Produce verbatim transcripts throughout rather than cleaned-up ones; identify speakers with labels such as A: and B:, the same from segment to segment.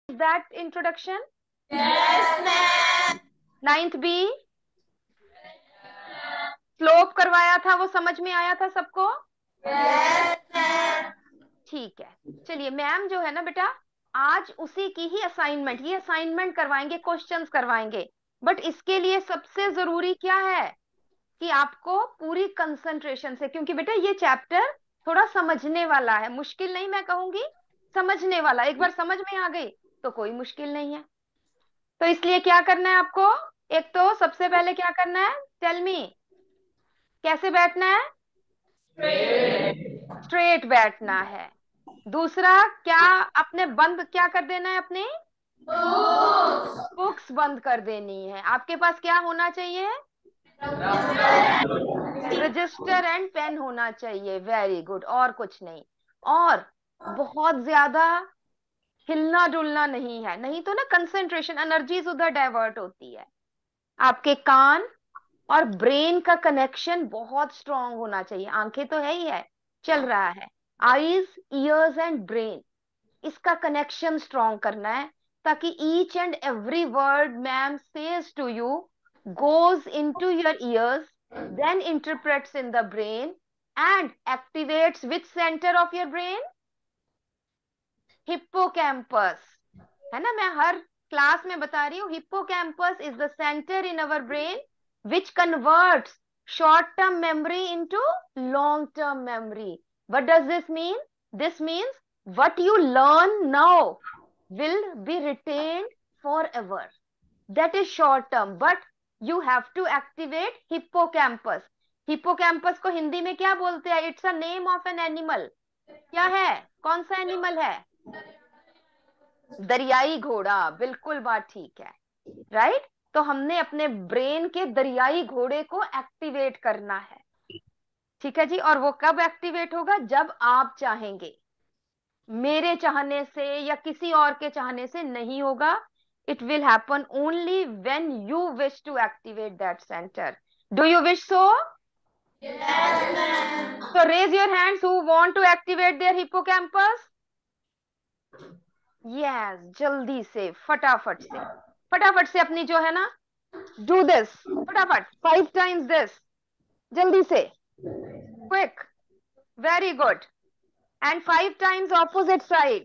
A: That introduction?
B: Yes ma'am.
A: Ninth B slope करवाया था, वो समझ में आया था सबको?
B: Yes ma'am.
A: ठीक है, चलिए मैम जो है ना बेटा, आज उसी की ही असाइनमेंट, ये असाइनमेंट करवाएंगे, क्वेश्चंस करवाएंगे। बट इसके लिए सबसे जरूरी क्या है कि आपको पूरी कंसंट्रेशन से, क्योंकि बेटा ये चैप्टर थोड़ा समझने वाला है, मुश्किल नहीं मैं कहूंगी, समझने वाला। एक बार समझ में आ गई तो कोई मुश्किल नहीं है। तो इसलिए क्या करना है आपको? एक तो सबसे पहले क्या करना है, टेल मी, कैसे बैठना है? स्ट्रेट बैठना है। दूसरा क्या, अपने बंद क्या कर देना है, अपने बुक्स बंद कर देनी है। आपके पास क्या होना चाहिए? रजिस्टर एंड पेन होना चाहिए। वेरी गुड, और कुछ नहीं। और बहुत ज्यादा हिलना डुलना नहीं है, नहीं तो ना कंसंट्रेशन एनर्जीज उधर डाइवर्ट होती है। आपके कान और ब्रेन का कनेक्शन बहुत स्ट्रांग होना चाहिए। आंखें तो है ही है, चल रहा है, आईज, ईयर्स एंड ब्रेन, इसका कनेक्शन स्ट्रांग करना है, ताकि each and every word ma'am says to you goes into your ears, then interprets in the brain and activates which centre of your brain? Hippocampus. है ना, मैं हर class में बता रही हूँ, hippocampus is the centre in our brain which converts short term memory into long term memory. What does this mean? This means what you learn now will be retained forever. That is short term, but you have to activate hippocampus. Hippocampus को हिंदी में क्या बोलते हैं? It's a name of an animal. क्या है, कौन सा animal है? दरियाई घोड़ा, बिल्कुल बात ठीक है, राइट। तो हमने अपने ब्रेन के दरियाई घोड़े को एक्टिवेट करना है, ठीक है जी। और वो कब एक्टिवेट होगा? जब आप चाहेंगे, मेरे चाहने से या किसी और के चाहने से नहीं होगा। It will happen only when you wish to activate that centre. Do you wish so?
B: Yes ma'am.
A: So raise your hands who want to activate their hippocampus. Yes, जल्दी से, फटाफट से, फटाफट से अपनी जो है ना, do this, फटाफट, five times this, जल्दी से, quick, very good, and five times opposite side.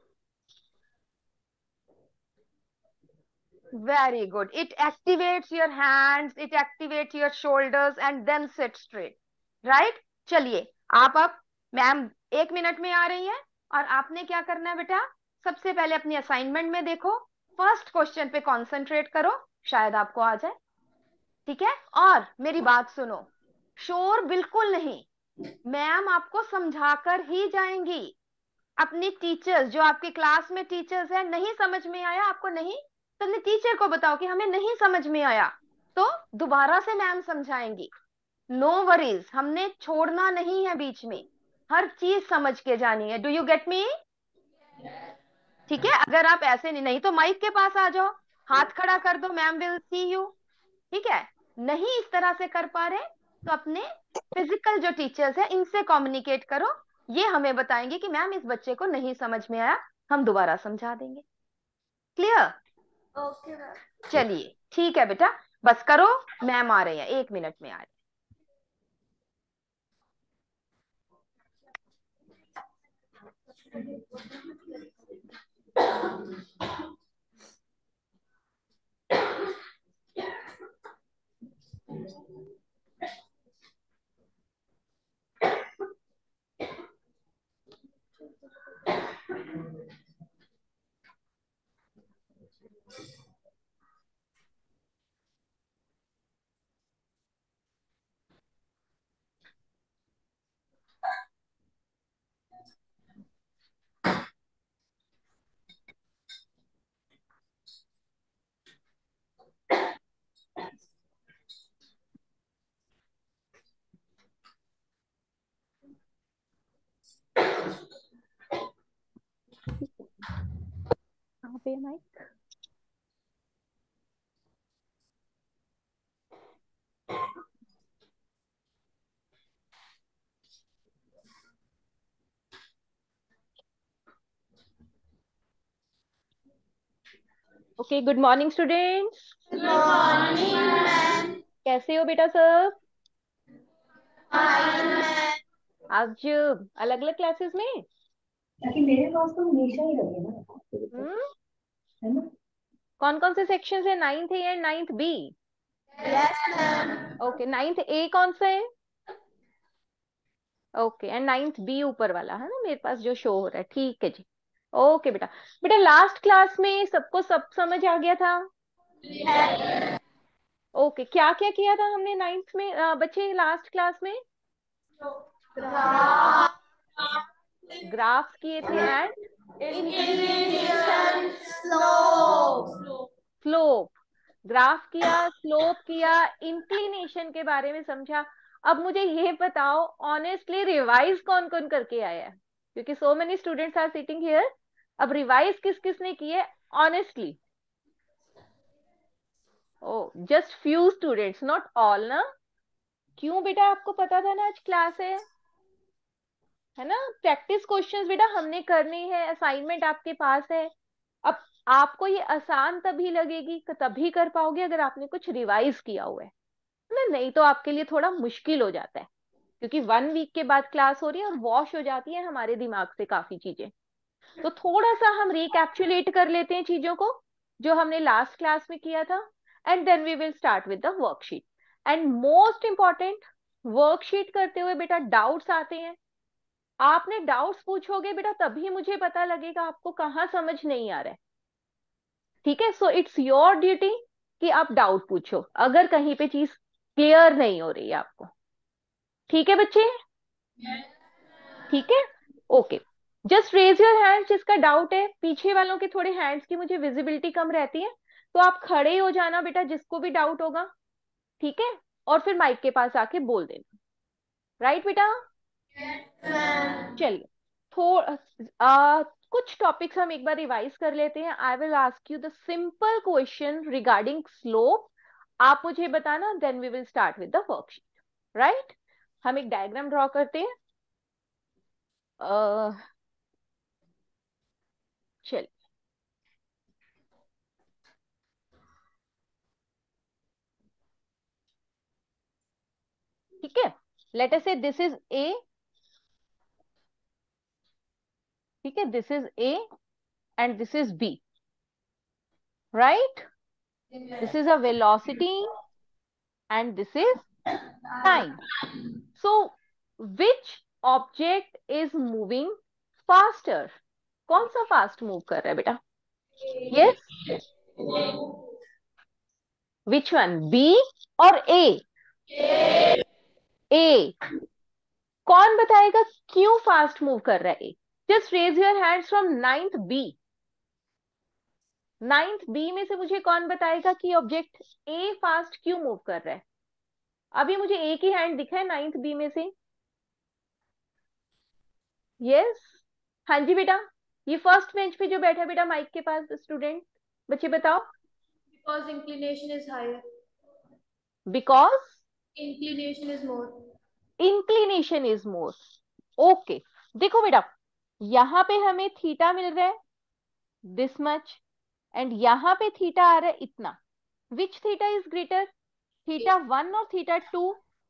A: Very good. It activates your hands, it activates your shoulders and then sit straight. Right? चलिए, आप अब, मैम एक मिनट में आ रही है, और आपने क्या करना है बेटा? सबसे पहले अपनी असाइनमेंट में देखो, फर्स्ट क्वेश्चन पे कंसंट्रेट करो, शायद आपको आ जाए, ठीक है। और मेरी बात सुनो, शोर बिल्कुल नहीं, मैम आपको समझाकर ही जाएंगी। अपनी टीचर्स, जो आपके क्लास में टीचर्स है, नहीं समझ में आया आपको, नहीं तो अपने टीचर को बताओ कि हमें नहीं समझ में आया, तो दोबारा से मैम समझाएंगी। नो वरीज, हमने छोड़ना नहीं है बीच में, हर चीज समझ के जानी है। Do you get me? ठीक है, अगर आप ऐसे नहीं, नहीं तो माइक के पास आ जाओ, हाथ खड़ा कर दो, मैम विल सी यू, ठीक है। नहीं इस तरह से कर पा रहे तो अपने फिजिकल जो टीचर्स है इनसे कम्युनिकेट करो, ये हमें बताएंगे कि मैम इस बच्चे को नहीं समझ में आया, हम दोबारा समझा देंगे। क्लियर?
B: Okay ma'am.
A: चलिए ठीक है बेटा, बस करो, मैम आ रहे हैं, एक मिनट में आ रहे कहाँ पे है mic? Okay, good morning students.
B: Good morning ma'am.
A: कैसे हो बेटा सब?
B: Fine ma'am.
A: आज अलग अलग क्लासेस में।
C: ताकि मेरे पास तो हमेशा ही रहे ना,
A: हम्म
C: है ना।
A: कौन कौन से सेक्शन है? Ninth A and ninth B?
B: Yes ma'am.
A: Okay, ninth A कौन सा है? ओके, एंड नाइन्थ बी ऊपर वाला है ना मेरे पास जो शो हो रहा है। ठीक है जी। ओके बेटा। बेटा लास्ट क्लास में सबको सब समझ आ गया था? ओके, क्या क्या किया था हमने नाइन्थ में अ, बच्चे लास्ट क्लास में? ग्राफ्स किए थे and
B: inclination slope.
A: Slope. Graph किया, स्लोप किया, इंक्लिनेशन के बारे में समझा। अब मुझे ये बताओ ऑनेस्टली रिवाइज कौन कौन करके आया है? क्योंकि so many students are sitting here. अब रिवाइज किस किस ने की है honestly? Oh, just few students, not all ना। क्यों बेटा? आपको पता था ना आज क्लास है है ना। प्रैक्टिस क्वेश्चंस बेटा हमने करने हैं, असाइनमेंट आपके पास है। अब आपको ये आसान तभी लगेगी, तभी कर पाओगे अगर आपने कुछ रिवाइज किया हुआ है ना। नहीं तो आपके लिए थोड़ा मुश्किल हो जाता है, क्योंकि वन वीक के बाद क्लास हो रही है और वॉश हो जाती है हमारे दिमाग से काफी चीजें। तो थोड़ा सा हम रिकैप्चुलेट कर लेते हैं चीजों को जो हमने लास्ट क्लास में किया था, and then we will start with the worksheet. And most important, worksheet करते हुए बेटा डाउट्स आते हैं। आपने डाउट्स पूछोगे बेटा तभी मुझे पता लगेगा आपको कहाँ समझ नहीं आ रहा है। ठीक है, सो इट्स योर ड्यूटी कि आप डाउट पूछो अगर कहीं पे चीज क्लियर नहीं हो रही है आपको। ठीक है बच्चे? ठीक है, okay. Just raise your hand जिसका डाउट है। पीछे वालों के थोड़े हैंड्स की मुझे विजिबिलिटी कम रहती है, तो आप खड़े हो जाना बेटा जिसको भी डाउट होगा। ठीक है, और फिर माइक के पास आके बोल देना। राइट बेटा? चलिए, थोड़ा आ, कुछ टॉपिक्स हम एक बार रिवाइज कर लेते हैं। I will ask you the simple question regarding slope. आप मुझे बताना, then we will start with the worksheet. Right? हम एक डायग्राम ड्रॉ करते हैं। अह, चलिए, ठीक है। लेट अस से दिस इज ए। ठीक है, this is A and this is B. Right? This is a velocity and this is time. So, which object is moving faster? कौन सा फास्ट मूव कर रहा है बेटा? Yes, which one? B और A? A. कौन बताएगा क्यों फास्ट मूव कर रहा है? Just raise your hands from ninth B. Ninth B में से मुझे कौन बताएगा कि ऑब्जेक्ट ए फास्ट क्यों मूव कर रहा है? अभी मुझे एक ही हैंड दिखा है नाइन्थ बी में से। यस, हाँ जी बेटा। ये फर्स्ट बेंच पे जो बैठा है बेटा माइक के पास स्टूडेंट, बच्चे बताओ।
B: Because inclination is higher.
A: Because
B: Inclination is more.
A: Inclination is more. Okay, देखो बेटा, यहां पे हमें थीटा मिल रहा है दिस मच, एंड यहां पे थीटा आ रहा है इतना। Which theta is greater? Theta one और थीटा टू?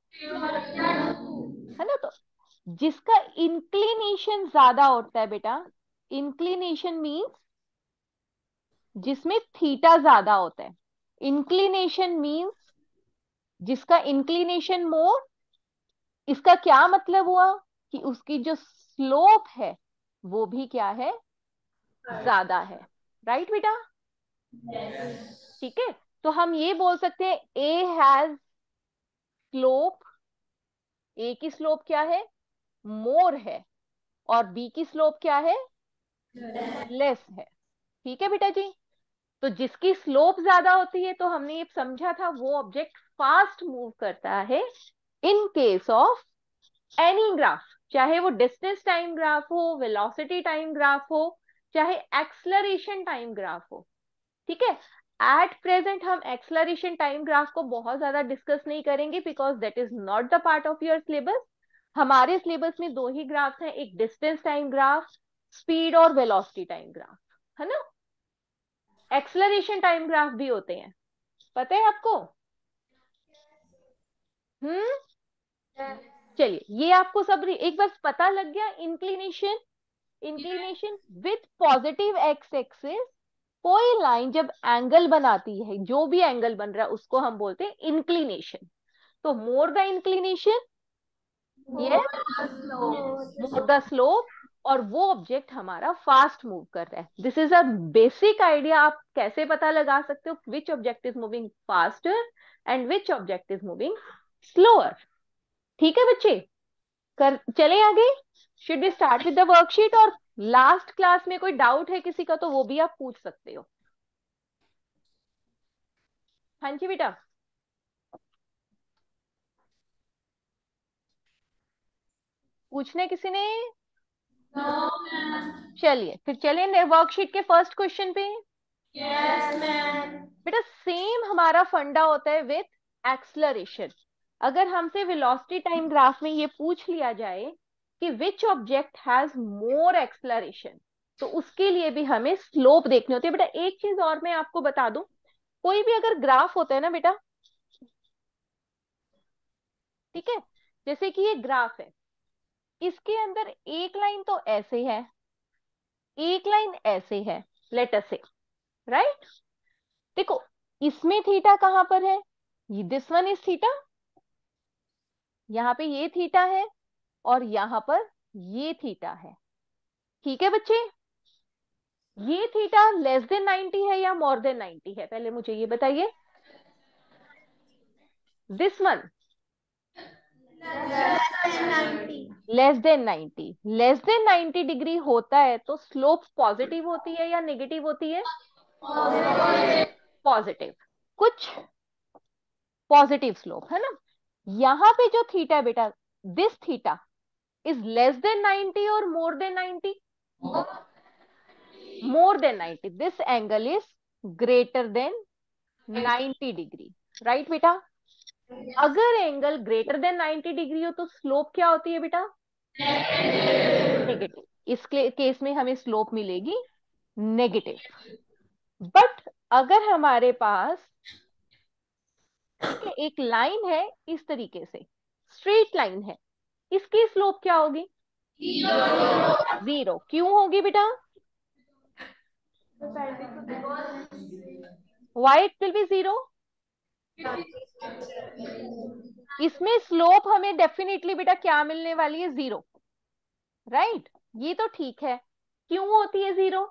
A: है ना। तो जिसका इंक्लिनेशन ज्यादा होता है बेटा, इंक्लिनेशन मीन्स जिसमें थीटा ज्यादा होता है। इंक्लिनेशन मीन्स जिसका इंक्लिनेशन मोर। इसका क्या मतलब हुआ कि उसकी जो स्लोप है वो भी क्या है? ज्यादा है। राइट बेटा? ठीक है, तो हम ये बोल सकते हैं ए हैज स्लोप। ए की स्लोप क्या है? मोर है। और बी की स्लोप क्या है? लेस है। ठीक है बेटा जी। तो जिसकी स्लोप ज्यादा होती है तो हमने ये समझा था वो ऑब्जेक्ट फास्ट मूव करता है in case of any graph, चाहे वो डिस्टेंस टाइम ग्राफ हो, वेलोसिटी टाइम ग्राफ हो, चाहे एक्सलरेशन टाइम ग्राफ हो। ठीक है, एट प्रेजेंट हम एक्सलरेशन टाइम ग्राफ को बहुत ज्यादा डिस्कस नहीं करेंगे because that is not the part of your syllabus. हमारे सिलेबस में दो ही ग्राफ्स हैं, एक डिस्टेंस टाइम ग्राफ, स्पीड और वेलोसिटी टाइम ग्राफ, है ना। एक्सलरेशन टाइम ग्राफ भी होते हैं, पता है आपको? हम्म चलिए, ये आपको सब एक बार पता लग गया। Inclination, inclination with positive X axis, कोई लाइन जब एंगल बनाती है, जो भी एंगल बन रहा है उसको हम बोलते हैं इंक्लिनेशन। तो more the inclination, more the slope, और वो ऑब्जेक्ट हमारा फास्ट मूव कर रहा है। This is a basic idea. आप कैसे पता लगा सकते हो which object is moving faster and which object is moving slower. ठीक है बच्चे, कर चले आगे। Should be start with the worksheet, और लास्ट क्लास में कोई डाउट है किसी का तो वो भी आप पूछ सकते हो। हाँ जी बेटा, पूछना है किसी ने?
B: No, ma'am.
A: चलिए फिर चलें वर्कशीट के फर्स्ट क्वेश्चन पे।
B: Yes, ma'am.
A: बेटा सेम हमारा फंडा होता है विथ एक्सलरेशन। अगर हमसे वेलोसिटी टाइम ग्राफ में ये पूछ लिया जाए कि which object has more acceleration, तो उसके लिए भी हमें स्लोप देखनी होती है। बेटा एक चीज और मैं आपको बता दूं, कोई भी अगर ग्राफ होता है ना बेटा, ठीक है, जैसे कि ये ग्राफ है, इसके अंदर एक लाइन तो ऐसे है, एक लाइन ऐसे है, लेट अस से, राइट। देखो इसमें थीटा कहां पर है, दिस वन इज थीटा, यहाँ पे ये थीटा है, और यहां पर ये थीटा है। ठीक है बच्चे, ये थीटा लेस देन नाइंटी है या मोर देन नाइंटी है, पहले मुझे ये बताइए। This one
B: Less than ninety.
A: Less than ninety, less than ninety degree होता है तो स्लोप पॉजिटिव होती है या नेगेटिव होती है? पॉजिटिव, कुछ पॉजिटिव स्लोप है ना। यहां पे जो थीटा है बेटा, this theta is less than ninety और more than ninety? More than ninety. This angle is greater than ninety degree, right बेटा। अगर angle greater than ninety degree हो तो स्लोप क्या होती है बेटा? नेगेटिव। इस केस में हमें स्लोप मिलेगी नेगेटिव। बट अगर हमारे पास, ठीक है, एक लाइन है इस तरीके से, स्ट्रेट लाइन है, इसकी स्लोप क्या होगी? जीरो। क्यों होगी बेटा? Why it will be zero? इसमें स्लोप हमें डेफिनेटली बेटा क्या मिलने वाली है? Zero, right. ये तो ठीक है, क्यों होती है जीरो?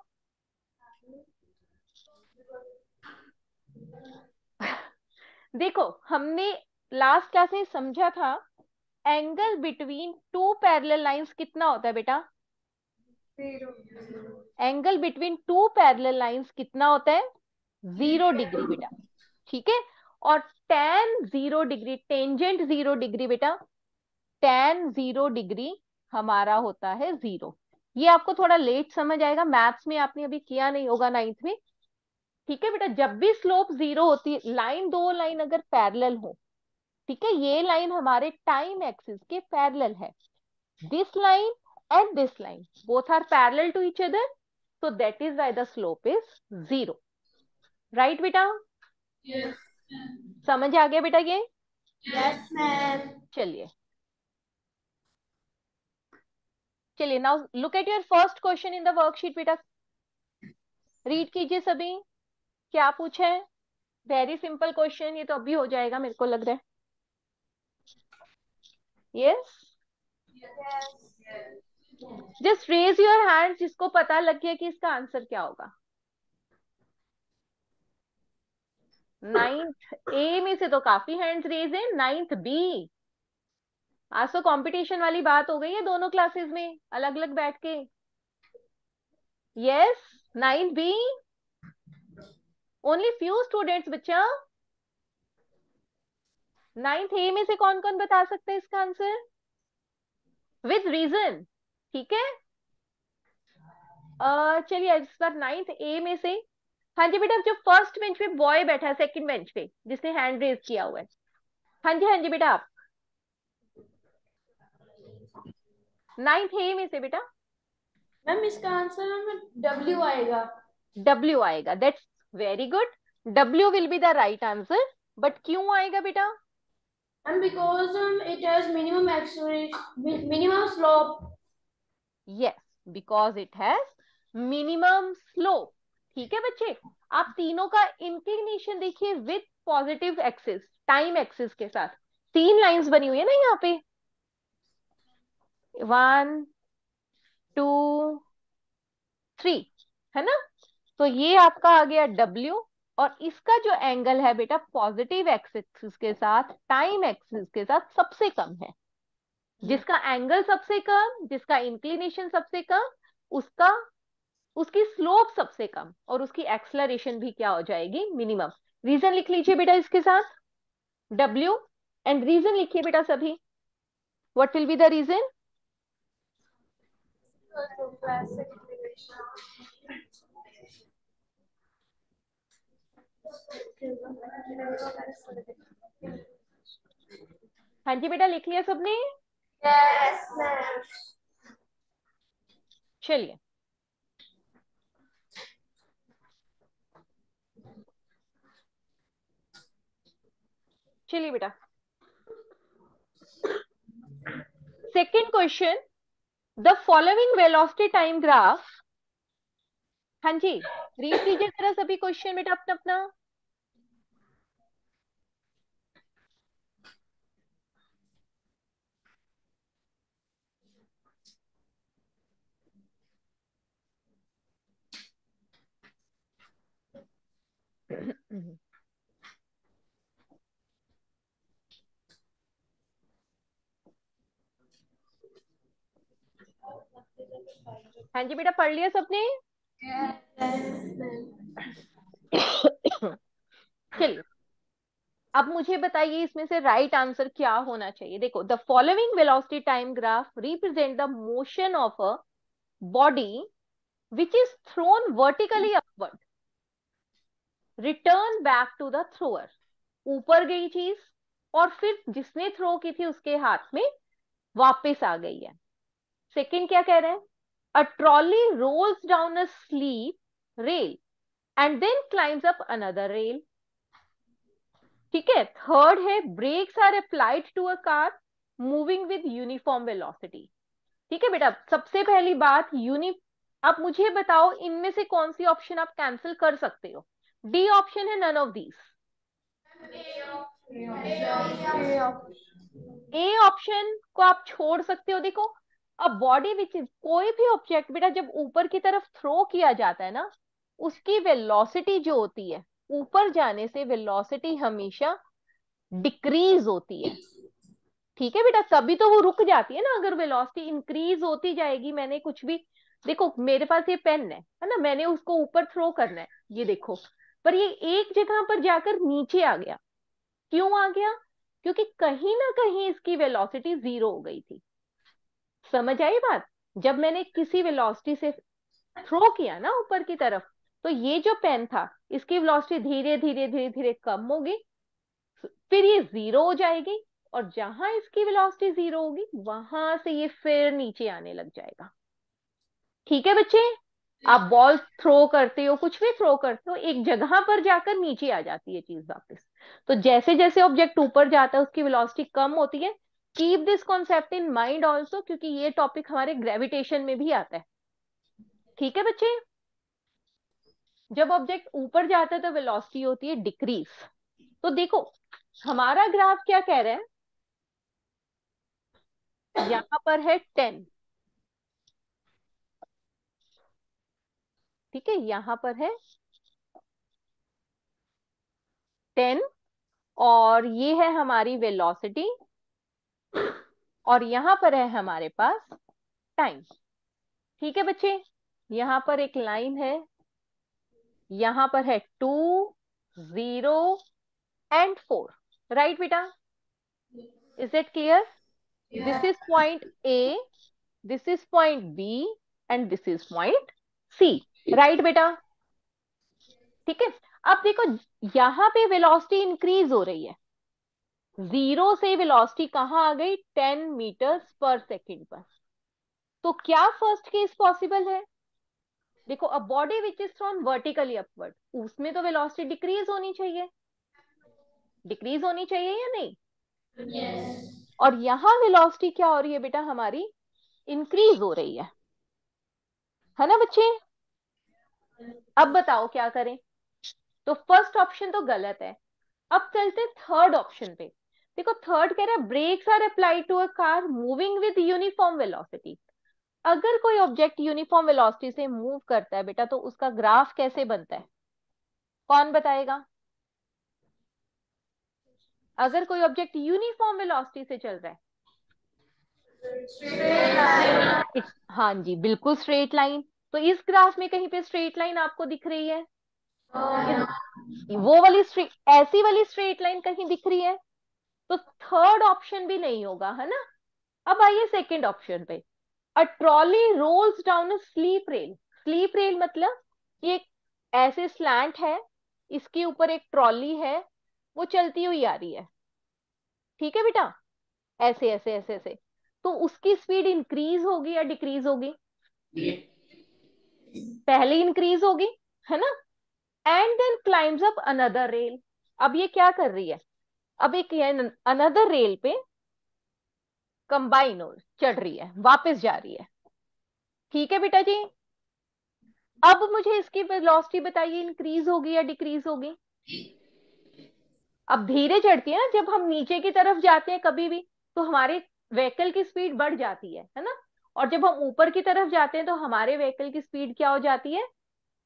A: देखो हमने लास्ट क्लास में समझा था, angle between two parallel lines कितना होता है बेटा? Angle between two parallel lines कितना होता है? जीरो डिग्री बेटा, ठीक है। और tan zero degree, tangent zero degree बेटा, टेन जीरो डिग्री हमारा होता है जीरो। ये आपको थोड़ा लेट समझ आएगा, मैथ्स में आपने अभी किया नहीं होगा नाइन्थ में। ठीक है बेटा, जब भी स्लोप जीरो होती है, लाइन दो लाइन अगर पैरेलल हो, ठीक है, ये लाइन हमारे टाइम एक्सिस के पैरेलल है, this line and this line both are parallel to each other, so that is why the slope is zero, right बेटा?
B: Yes.
A: समझ आ गया बेटा ये?
B: Yes, ma'am.
A: चलिए चलिए, now look at your first question in the worksheet बेटा, read कीजिए सभी, क्या पूछा है। वेरी सिंपल क्वेश्चन, ये तो अभी हो जाएगा मेरे को लग रहा है। Yes, just raise your hand जिसको पता लग गया कि इसका आंसर क्या होगा। नाइन्थ ए में से तो काफी हैंड्स रेज है, नाइन्थ बी, आज तो कंपटीशन वाली बात हो गई है दोनों क्लासेस में अलग अलग बैठ के। Yes, ninth B, only few students बच्चा। नाइन्थ ए में से कौन कौन बता सकते हैं इसका आंसर विद रीजन? ठीक है, अह, चलिए इस बार नाइन्थ ए में से, हाँ जी बेटा, जो फर्स्ट बेंच पे बॉय बैठा है, सेकंड बेंच पे जिसने हैंड रेज किया हुआ है, हाँ जी हाँ जी बेटा, आप नाइन्थ ए में से बेटा।
B: मैम इसका आंसर में डब्ल्यू आएगा।
A: डब्ल्यू आएगा, that's very good, W will be the right answer. But क्यों आएगा बेटा?
B: And because um, it has minimum acceleration, mi- minimum slope.
A: Yes, because it has minimum slope. ठीक है बच्चे, आप तीनों का इंक्लिनेशन देखिए with positive axis, time axis के साथ। तीन लाइंस बनी हुई है ना यहाँ पे, वन टू थ्री, है ना? तो ये आपका आ गया W, और इसका जो एंगल है बेटा पॉजिटिव एक्सिस के साथ, टाइम एक्सिस के साथ सबसे कम है। जिसका एंगल सबसे कम, जिसका इंक्लिनेशन सबसे कम, उसका उसकी स्लोप सबसे कम, और उसकी एक्सलरेशन भी क्या हो जाएगी? मिनिमम। रीजन लिख लीजिए बेटा इसके साथ, W एंड रीजन लिखिए बेटा सभी। What will be the reason? हाँ जी बेटा, लिख लिया सबने?
B: Yes, ma'am.
A: चलिए, चलिए बेटा, second question, the following velocity time graph. हाँ जी, रीड कीजिए जरा सभी क्वेश्चन बेटा अपना अपना। हाँ जी बेटा, पढ़ लिया सबने?
B: Yes, ma'am.
A: चलिए, अब मुझे बताइए इसमें से राइट आंसर क्या होना चाहिए। देखो, the following velocity time graph represent the motion of a body which is thrown vertically upward, return back to the thrower. ऊपर गई चीज और फिर जिसने थ्रो की थी उसके हाथ में वापस आ गई है। सेकंड क्या कह रहे हैं? A trolley rolls down a slip rail and then climbs up another rail. ठीक है। थर्ड है, brakes are applied to a car moving with uniform velocity. ठीक है बेटा, सबसे पहली बात यूनि आप मुझे बताओ इनमें से कौन सी ऑप्शन आप कैंसिल कर सकते हो? डी ऑप्शन है none of these. A option को आप छोड़ सकते हो। देखो, अब बॉडी विच इज, कोई भी ऑब्जेक्ट बेटा जब ऊपर की तरफ थ्रो किया जाता है ना, उसकी वेलोसिटी जो होती है, ऊपर जाने से वेलोसिटी हमेशा डिक्रीज होती है। ठीक है बेटा, तभी तो वो रुक जाती है ना। अगर वेलोसिटी इंक्रीज होती जाएगी, मैंने कुछ भी, देखो मेरे पास ये पेन है है ना, मैंने उसको ऊपर थ्रो करना है, ये देखो, पर ये एक जगह पर जाकर नीचे आ गया। क्यों आ गया? क्योंकि कहीं ना कहीं इसकी वेलोसिटी जीरो हो गई थी। समझ आई बात? जब मैंने किसी वेलोसिटी से थ्रो किया ना ऊपर की तरफ, तो ये जो पेन था, इसकी वेलोसिटी धीरे धीरे धीरे धीरे कम होगी, फिर ये जीरो हो जाएगी, और जहां इसकी वेलोसिटी जीरो होगी वहां से ये फिर नीचे आने लग जाएगा। ठीक है बच्चे, आप बॉल थ्रो करते हो, कुछ भी थ्रो करते हो, एक जगह पर जाकर नीचे आ जाती है चीज वापस। तो जैसे जैसे ऑब्जेक्ट ऊपर जाता है उसकी वेलोसिटी कम होती है। Keep this concept in mind also, क्योंकि ये टॉपिक हमारे ग्रेविटेशन में भी आता है। ठीक है बच्चे, जब ऑब्जेक्ट ऊपर जाता है तो वेलोसिटी होती है डिक्रीज। तो देखो, हमारा ग्राफ क्या कह रहा है, यहां पर है टेन। ठीक है, यहां पर है टेन, और ये है हमारी वेलोसिटी, और यहां पर है हमारे पास टाइम। ठीक है बच्चे, यहां पर एक लाइन है, यहां पर है two, zero and four. Right बेटा? Is it clear? This is point A, this is point B, and this is point C. Right बेटा? ठीक है। अब देखो, यहां पे वेलोसिटी इंक्रीज हो रही है, जीरो से वेलोसिटी कहां आ गई? टेन मीटर्स पर सेकेंड पर। तो क्या फर्स्ट केस पॉसिबल है?
D: देखो a body which is thrown vertically upward, उसमें तो वेलोसिटी डिक्रीज होनी चाहिए, डिक्रीज होनी चाहिए या नहीं?
B: Yes.
D: और यहाँ वेलोसिटी क्या हो रही है बेटा हमारी, इंक्रीज हो रही है है ना बच्चे? अब बताओ क्या करें? तो फर्स्ट ऑप्शन तो गलत है। अब चलते थर्ड ऑप्शन पे। देखो थर्ड कह रहा है brakes are applied to a car moving with uniform velocity. अगर कोई ऑब्जेक्ट यूनिफॉर्म वेलोसिटी से मूव करता है बेटा तो उसका ग्राफ कैसे बनता है, कौन बताएगा? अगर कोई ऑब्जेक्ट यूनिफॉर्म वेलोसिटी से चल रहा है, It's- हाँ जी बिल्कुल स्ट्रेट लाइन। तो इस ग्राफ में कहीं पे स्ट्रेट लाइन आपको दिख रही है? इस- वो वाली स्ट्रेट, ऐसी वाली स्ट्रेट लाइन कहीं दिख रही है? तो थर्ड ऑप्शन भी नहीं होगा, है ना? अब आइए सेकंड ऑप्शन पे। A trolley rolls down a slip rail. Slip rail मतलब ये एक ऐसे स्लैंट है, इसके ऊपर एक ट्रॉली है, वो चलती हुई आ रही है, ठीक है बेटा? ऐसे ऐसे ऐसे ऐसे। तो उसकी स्पीड इंक्रीज होगी या डिक्रीज होगी? पहले इंक्रीज होगी, है ना? And then climbs up another rail. अब ये क्या कर रही है, अब एक अनदर रेल पे कंबाइन हो चढ़ रही है, वापस जा रही है, ठीक है बेटा जी? अब मुझे इसकी वेलोसिटी बताइए, इंक्रीज होगी या डिक्रीज होगी? अब धीरे चढ़ती है ना, जब हम नीचे की तरफ जाते हैं कभी भी तो हमारे व्हीकल की स्पीड बढ़ जाती है है ना? और जब हम ऊपर की तरफ जाते हैं तो हमारे व्हीकल की स्पीड क्या हो जाती है,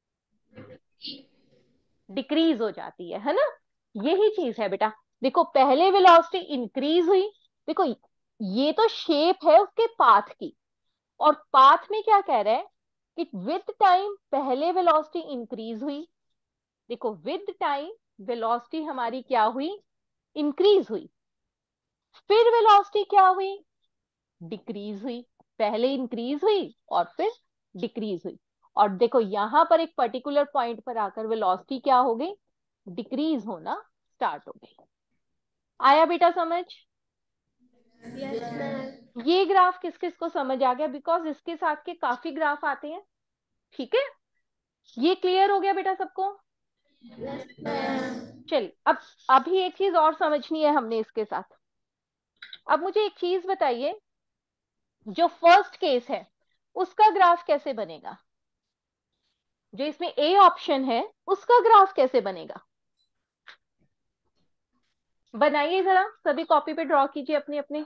D: डिक्रीज हो जाती है है ना? यही चीज है बेटा। देखो पहले वेलोसिटी इंक्रीज हुई, देखो ये तो शेप है उसके पाथ की, और पाथ में क्या कह रहा है कि विद टाइम पहले वेलोसिटी इंक्रीज हुई, देखो विद टाइम वेलोसिटी हमारी क्या हुई, इंक्रीज हुई, फिर वेलोसिटी क्या हुई, डिक्रीज हुई। पहले इंक्रीज हुई और फिर डिक्रीज हुई, और देखो यहां पर एक पर्टिकुलर पॉइंट पर आकर वेलोसिटी क्या हो गई, डिक्रीज होना स्टार्ट हो गई। आया बेटा समझ?
B: Yes, ma'am.
D: ये ग्राफ किस किस को समझ आ गया? बिकॉज इसके साथ के काफी ग्राफ आते हैं, ठीक है? ये क्लियर हो गया बेटा सबको?
B: Yes, ma'am.
D: चलिए अब अभी एक चीज और समझनी है हमने इसके साथ। अब मुझे एक चीज बताइए, जो फर्स्ट केस है उसका ग्राफ कैसे बनेगा? जो इसमें ए ऑप्शन है उसका ग्राफ कैसे बनेगा? बनाइए जरा, सभी कॉपी पे ड्रॉ कीजिए अपनी अपनी।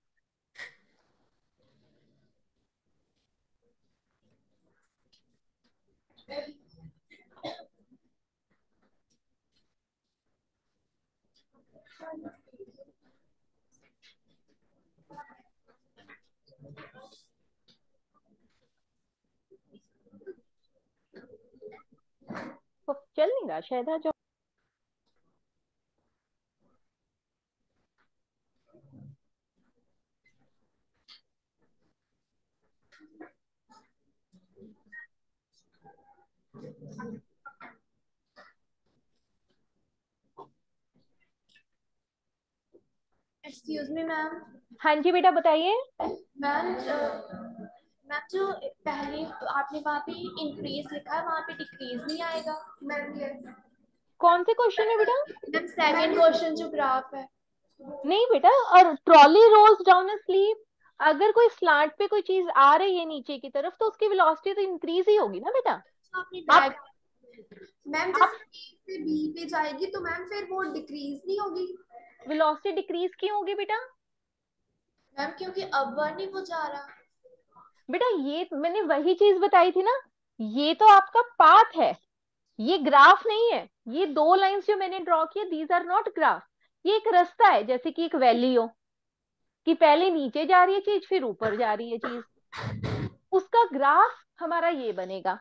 D: तो चल नहीं रहा शायद, आ जाओ।
B: Excuse me, ma'am.
D: हाँ जी बेटा बताइए।
B: मैम मैम जो पहले आपने वहाँ पे इंक्रीज लिखा है वहाँ पे डिक्रीज नहीं आएगा? Ma'am yes.
D: कौन से क्वेश्चन है बेटा?
B: मैम सेकंड क्वेश्चन जो ग्राफ है।
D: नहीं बेटा, और trolley rolls down a slip, अगर कोई स्लांट पे कोई चीज आ रही है नीचे की तरफ तो उसकी वेलोसिटी तो इंक्रीज ही होगी ना बेटा।
B: आपने
D: आप
B: मैम
D: आप
B: जैसे ए से बी पे जाएगी तो मैम फिर वो डिक्रीज नहीं होगी?
D: वेलोसिटी डिक्रीज क्यों होगी बेटा?
B: मैम क्योंकि अपवर्ड नहीं वो जा रहा।
D: बेटा ये मैंने वही चीज बताई थी ना, ये तो आपका पाथ है, ये ग्राफ नहीं है। ये दो लाइंस जो मैंने ड्रॉ किए दीज आर नॉट ग्राफ। ये एक रास्ता है, जैसे कि एक वैली हो, कि पहले नीचे जा रही है चीज फिर ऊपर जा रही है चीज, उसका ग्राफ हमारा ये बनेगा,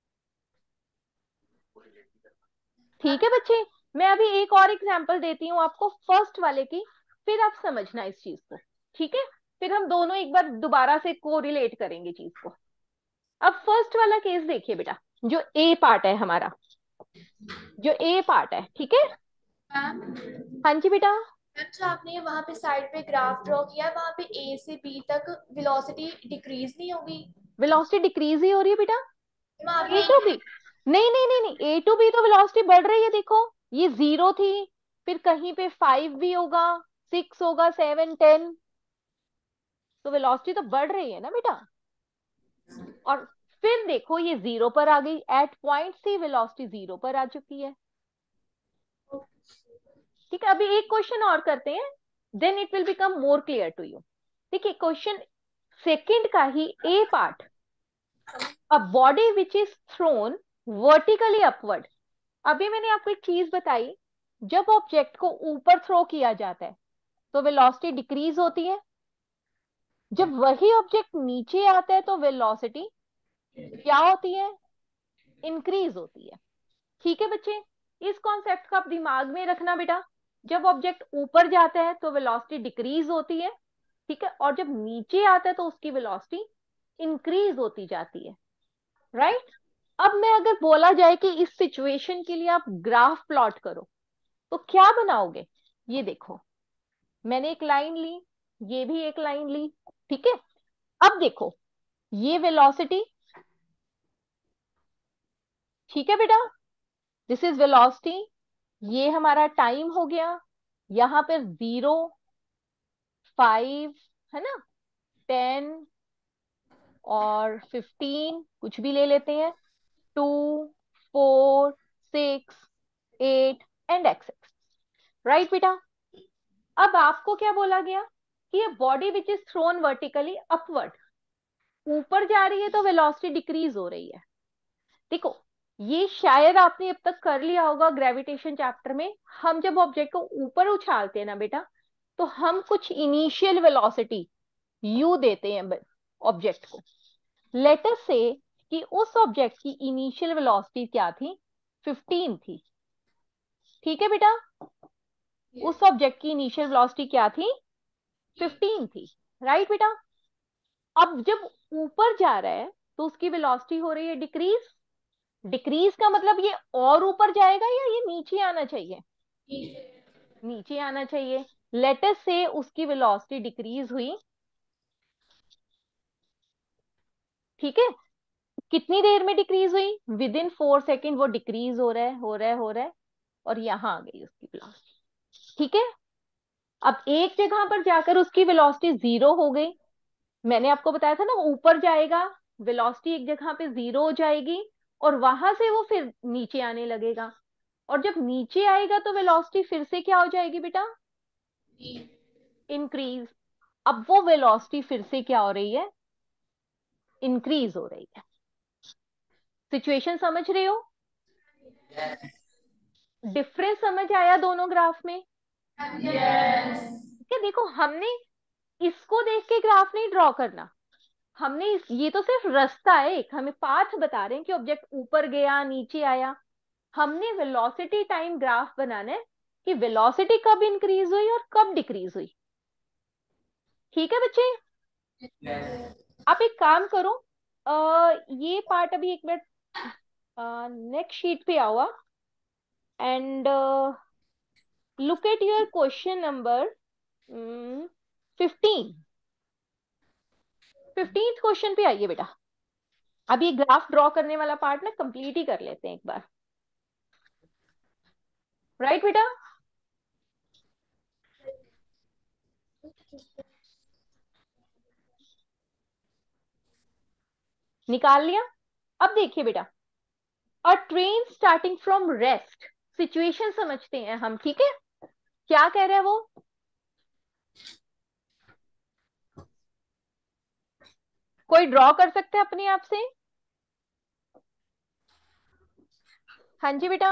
D: ठीक है बच्चे? मैं अभी एक और एग्जांपल देती हूँ आपको फर्स्ट वाले की, फिर आप समझना इस चीज को, ठीक है? फिर हम दोनों एक बार दोबारा से कोरिलेट करेंगे चीज को। अब फर्स्ट वाला केस देखिए बेटा, जो ए पार्ट है हमारा, जो ए पार्ट है, ठीक है?
B: मैम
D: हाँ जी बेटा।
B: मैम जो आपने वहाँ पे साइड पे ग्राफ ड्रॉ किया वहाँ पे ए से बी तक वेलोसिटी डिक्रीज नहीं होगी?
D: वेलोसिटी डिक्रीज ही हो रही है बेटा।
B: वहाँ
D: ए
B: पे
D: टू बी, नहीं नहीं नहीं नहीं, ए टू बी तो वेलोसिटी बढ़ रही है, देखो ये जीरो थी, फिर कहीं पे फाइव भी होगा, सिक्स होगा, सेवन, टेन, तो वेलोसिटी तो बढ़ रही है ना बेटा। और फिर देखो ये जीरो पर आ गई, at point C velocity zero पर आ चुकी है। ठीक है, अभी एक क्वेश्चन और करते हैं, then it will become more clear to you. देखिए क्वेश्चन सेकंड का ही A part, a body which is thrown vertically upward. अभी मैंने आपको एक चीज बताई, जब ऑब्जेक्ट को ऊपर थ्रो किया जाता है तो वेलोसिटी डिक्रीज होती है, जब वही ऑब्जेक्ट नीचे आता है तो वेलोसिटी क्या होती है, इंक्रीज होती है। ठीक है बच्चे, इस कॉन्सेप्ट को आप दिमाग में रखना बेटा। जब ऑब्जेक्ट ऊपर जाता है तो वेलोसिटी डिक्रीज होती है, ठीक है, और जब नीचे आता है तो उसकी वेलोसिटी इंक्रीज होती जाती है, राइट। अब मैं अगर बोला जाए कि इस सिचुएशन के लिए आप ग्राफ प्लॉट करो तो क्या बनाओगे? ये देखो, मैंने एक लाइन ली, ये भी एक लाइन ली, ठीक है। अब देखो ये वेलोसिटी, ठीक है बेटा, दिस इज वेलोसिटी, ये हमारा टाइम हो गया, यहाँ पे जीरो, फाइव, है ना, टेन और फिफ्टीन, कुछ भी ले लेते हैं, two, four, six, eight and x x, right बेटा। अब आपको क्या बोला गया कि ये body which is thrown vertically upward, ऊपर जा रही है तो वेलोसिटी डिक्रीज हो रही है। देखो ये शायद आपने अब तक कर लिया होगा ग्रेविटेशन चैप्टर में, हम जब ऑब्जेक्ट को ऊपर उछालते हैं ना बेटा, तो हम कुछ इनिशियल वेलोसिटी यू देते हैं ऑब्जेक्ट को। लेटर से कि उस ऑब्जेक्ट की इनिशियल वेलोसिटी क्या थी, फिफ्टीन थी, ठीक है बेटा, उस ऑब्जेक्ट की इनिशियल वेलोसिटी क्या थी, फिफ्टीन थी, राइट बेटा। अब जब ऊपर जा रहा है तो उसकी वेलोसिटी हो रही है डिक्रीज, डिक्रीज का मतलब ये और ऊपर जाएगा या ये नीचे आना चाहिए, नीचे आना चाहिए। लेटर से उसकी वेलोसिटी डिक्रीज हुई, ठीक है, कितनी देर में डिक्रीज हुई, विद इन फोर सेकेंड वो डिक्रीज हो रहा है, हो रहा है, हो रहा है, और यहां आ गई उसकी वेलोसिटी, ठीक है। अब एक जगह पर जाकर उसकी वेलोसिटी जीरो हो गई, मैंने आपको बताया था ना ऊपर जाएगा, वेलोसिटी एक जगह पे जीरो हो जाएगी और वहां से वो फिर नीचे आने लगेगा, और जब नीचे आएगा तो वेलोसिटी फिर से क्या हो जाएगी बेटा, इंक्रीज। अब वो वेलोसिटी फिर से क्या हो रही है, इंक्रीज हो रही है। सिचुएशन समझ रहे हो, डिफरेंस समझ आया दोनों ग्राफ में? क्या देखो, हमने इसको देख के ग्राफ नहीं ड्रॉ करना, हमने इस, ये तो सिर्फ रास्ता है, एक हमें पाथ बता रहे हैं कि ऑब्जेक्ट ऊपर गया नीचे आया, हमने वेलोसिटी टाइम ग्राफ बनाना है कि वेलोसिटी कब इंक्रीज हुई और कब डिक्रीज हुई। ठीक है बच्चे, आप एक काम करो, आ, ये पार्ट अभी एक मिनट नेक्स्ट शीट पे आओ and look at your question number fifteen, fifteenth question पे आइए बेटा। अब ये ग्राफ ड्रॉ करने वाला पार्ट ना कंप्लीट ही कर लेते हैं एक बार, राइट बेटा। निकाल लिया? अब देखिए बेटा, a train starting from rest, situation समझते हैं हम, ठीक है, क्या कह रहा है वो, कोई ड्रॉ कर सकते हैं अपने आप से? हाँ जी बेटा,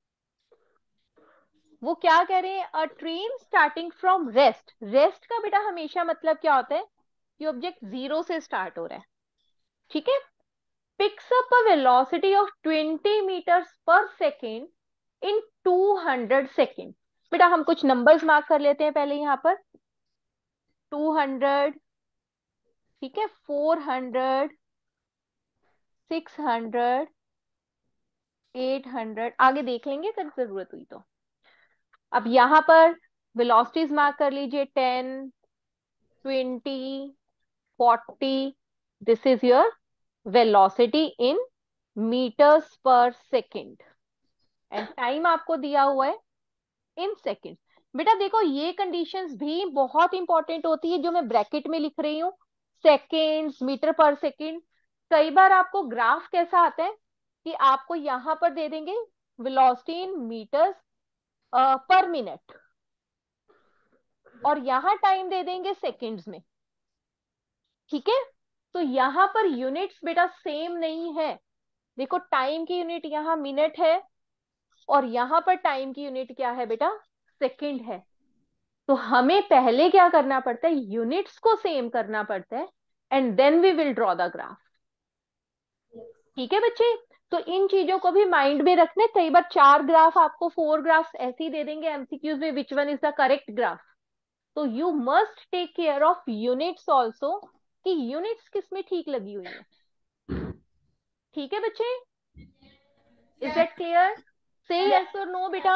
D: वो क्या कह रहे हैं, a train starting from rest, rest का बेटा हमेशा मतलब क्या होता है कि ऑब्जेक्ट जीरो से स्टार्ट हो रहा है, ठीक है, picks up a velocity of twenty metres per second in two hundred second. बेटा हम कुछ नंबर्स मार्क कर लेते हैं पहले यहाँ पर, टू हंड्रेड, ठीक है, four hundred, six hundred, eight hundred, आगे देख लेंगे अगर जरूरत हुई तो। अब यहाँ पर वेलोसिटीज मार्क कर लीजिए, ten, twenty, forty, this is your velocity in metres per second and time आपको दिया हुआ है इन सेकेंड। बेटा देखो ये कंडीशंस भी बहुत इंपॉर्टेंट होती है जो मैं ब्रैकेट में लिख रही हूँ, सेकेंड्स, मीटर पर सेकेंड। कई बार आपको ग्राफ कैसा आता है कि आपको यहां पर दे देंगे velocity in metres per minute और यहां टाइम दे देंगे सेकेंड्स में, ठीक है। तो यहां पर यूनिट्स बेटा सेम नहीं है। देखो टाइम की यूनिट यहाँ मिनट है और यहां पर टाइम की यूनिट क्या है बेटा, सेकेंड है। तो हमें पहले क्या करना पड़ता है, यूनिट्स को सेम करना पड़ता है and then we will draw the graph. ठीक है बच्चे, तो इन चीजों को भी माइंड में रखने। कई बार चार ग्राफ आपको, फोर ग्राफ्स ऐसे ही दे देंगे एमसीक्यूज में, which one is the correct graph. तो you must take care of units also, कि यूनिट्स किसमें ठीक लगी हुई है। ठीक है बच्चे, is that clear? Say yes और नो बेटा।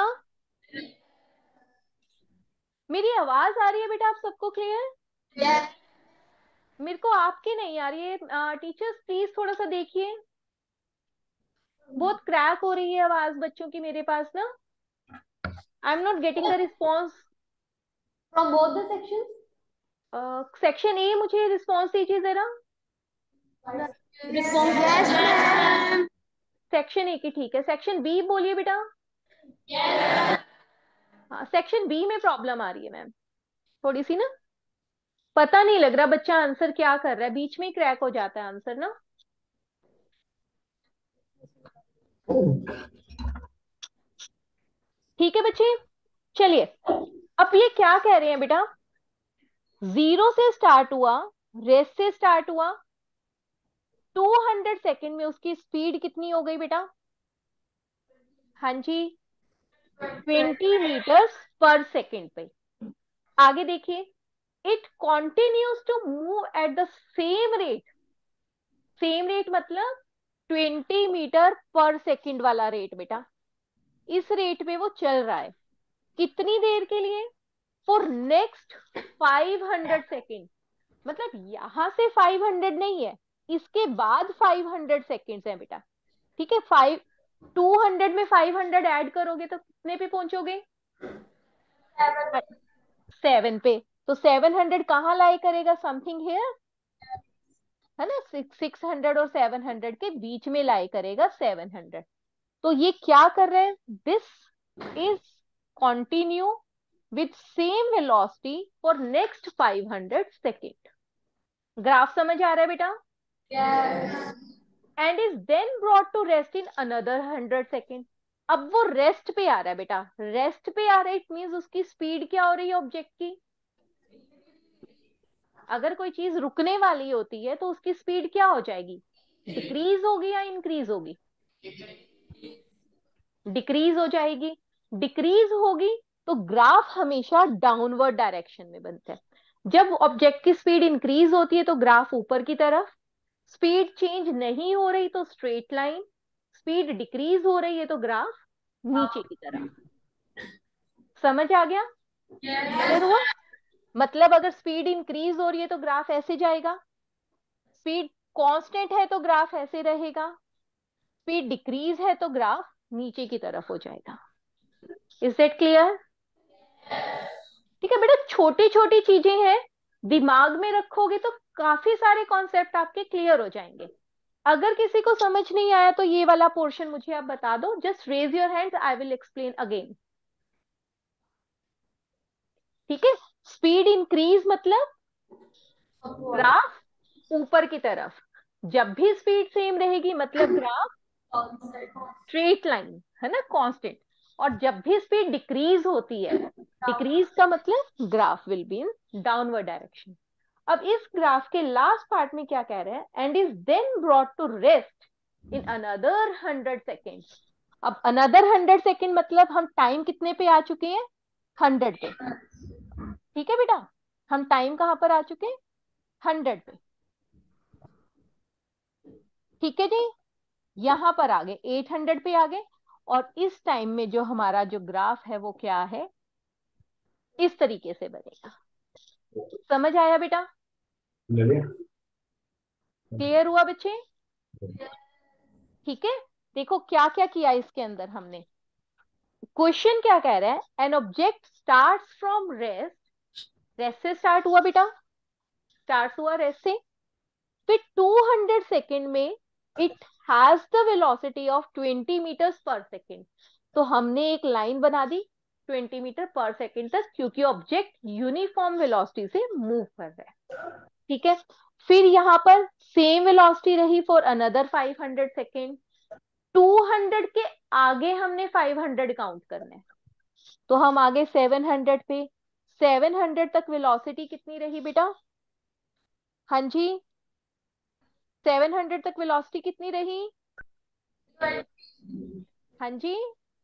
D: मेरी आवाज आ रही है बेटा आप सबको क्लियर?
B: Yes.
D: मेरे को आपकी नहीं आ रही है। टीचर्स प्लीज थोड़ा सा देखिए, बहुत क्रैक हो रही है आवाज बच्चों की मेरे पास ना। I am not getting the response.
B: From both the sections?
D: Section A मुझे रिस्पॉन्स दीजिए जरा।
B: Response. Yes, ma'am.
D: Section A की ठीक है, सेक्शन बी बोलिए बेटा।
B: Yes.
D: हाँ सेक्शन बी में प्रॉब्लम आ रही है मैम थोड़ी सी ना, पता नहीं लग रहा बच्चा आंसर क्या कर रहा है, बीच में ही क्रैक हो जाता है आंसर ना। ठीक है बच्चे, चलिए अब ये क्या कह रहे हैं बेटा, जीरो से स्टार्ट हुआ, रेस से स्टार्ट हुआ, टू हंड्रेड सेकेंड में उसकी स्पीड कितनी हो गई बेटा? हाँ जी, ट्वेंटी मीटर्स पर सेकेंड पे। आगे देखिए, it continues to move at the same rate. Same rate मतलब ट्वेंटी मीटर पर सेकेंड वाला रेट बेटा, इस रेट पे वो चल रहा है। कितनी देर के लिए? For next five hundred second. मतलब यहां से फाइव हंड्रेड नहीं है, इसके बाद फाइव हंड्रेड सेकेंड्स है बेटा। ठीक है, फाइव टू हंड्रेड में फाइव हंड्रेड ऐड करोगे तो कितने पे पहुंचोगे? सेवन पे। तो सेवन हंड्रेड कहाँ लाई करेगा, समथिंग हेयर, है ना, सिक्स सिक्स हंड्रेड और सेवन हंड्रेड के बीच में लाई करेगा सेवन हंड्रेड। तो ये क्या कर रहे हैं, this is continue with same velocity for next five hundred second. Graph समझ आ रहा है बेटा?
B: Yes.
D: And is then brought to rest in another hundred second. अब वो रेस्ट पे आ रहा है बेटा, रेस्ट पे आ रहा है, इट मीन्स उसकी स्पीड क्या हो रही है ऑब्जेक्ट की। अगर कोई चीज रुकने वाली होती है तो उसकी स्पीड क्या हो जाएगी, डिक्रीज होगी या इंक्रीज होगी? डिक्रीज हो जाएगी। डिक्रीज होगी तो ग्राफ हमेशा डाउनवर्ड डायरेक्शन में बनता है। जब ऑब्जेक्ट की स्पीड इंक्रीज होती है तो ग्राफ ऊपर की तरफ, स्पीड चेंज नहीं हो रही तो स्ट्रेट लाइन, स्पीड डिक्रीज हो रही है तो ग्राफ नीचे की तरफ। समझ आ गया? क्लियर हुआ? मतलब अगर स्पीड इंक्रीज हो रही है तो ग्राफ ऐसे जाएगा, स्पीड कांस्टेंट है तो ग्राफ ऐसे रहेगा, स्पीड डिक्रीज है तो ग्राफ नीचे की तरफ हो जाएगा। Is that clear? ठीक है बेटा, छोटी छोटी चीजें हैं, दिमाग में रखोगे तो काफी सारे कॉन्सेप्ट आपके क्लियर हो जाएंगे। अगर किसी को समझ नहीं आया तो ये वाला पोर्शन मुझे आप बता दो, just raise your hand, I will explain again. ठीक है, स्पीड इंक्रीज मतलब ग्राफ ऊपर की तरफ, जब भी स्पीड सेम रहेगी मतलब ग्राफ स्ट्रेट लाइन, है ना, कांस्टेंट। और जब भी स्पीड डिक्रीज होती है, डिक्रीज का मतलब graph will be in downward direction. अब इस ग्राफ के लास्ट पार्ट में क्या कह रहे हैं, and is then brought to rest in another hundred seconds. अब अनदर हंड्रेड सेकेंड मतलब हम टाइम कितने पे आ चुके हैं, हंड्रेड पे। ठीक है बेटा, हम टाइम कहां पर आ चुके हैं, हंड्रेड पे। ठीक है जी, यहां पर आ गए, एट हंड्रेड पे आ गए। और इस टाइम में जो हमारा जो ग्राफ है वो क्या है, इस तरीके से बनेगा। समझ आया बेटा? क्लियर हुआ बच्चे? ठीक है, देखो क्या क्या किया इसके अंदर हमने। क्वेश्चन क्या कह रहा है, an object starts from rest, rest से स्टार्ट हुआ बेटा, स्टार्ट हुआ रेस्ट से, फिर टू हंड्रेड सेकेंड में it has the velocity of twenty metres per second. तो हमने एक लाइन बना दी ट्वेंटी मीटर पर सेकेंड तक, क्योंकि ऑब्जेक्ट यूनिफॉर्म वेलोसिटी से मूव कर रहा है। ठीक है, फिर यहाँ पर सेम वेलोसिटी रही for another five hundred second. Two hundred के आगे हमने फाइव हंड्रेड काउंट करना है, तो हम आगे सेवन हंड्रेड पे, सेवन हंड्रेड तक वेलोसिटी कितनी रही बेटा? हाँ जी, सेवन हंड्रेड तक वेलोसिटी कितनी रही? हाँ जी,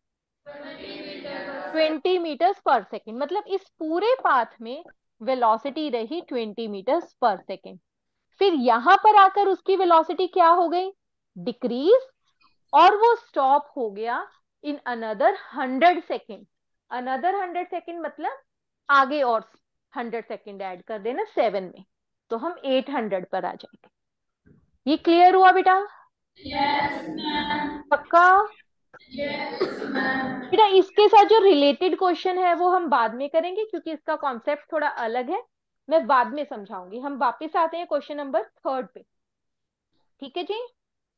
D: ट्वेंटी मीटर्स पर सेकेंड, मतलब इस पूरे पाथ में वेलोसिटी रही ट्वेंटी मीटर्स पर सेकेंड। फिर यहां पर आकर उसकी वेलोसिटी क्या हो गई? डिक्रीज, और वो स्टॉप हो गया in another hundred second. Another hundred second मतलब आगे और हंड्रेड सेकेंड ऐड कर देना सेवन में, तो हम एट हंड्रेड पर आ जाएंगे। ये क्लियर हुआ बेटा?
B: Yes ma'am.
D: पक्का?
B: Yes ma'am.
D: बेटा इसके साथ जो रिलेटेड क्वेश्चन है वो हम बाद में करेंगे, क्योंकि इसका कॉन्सेप्ट थोड़ा अलग है, मैं बाद में समझाऊंगी। हम वापस आते हैं क्वेश्चन नंबर थर्ड पे। ठीक है जी,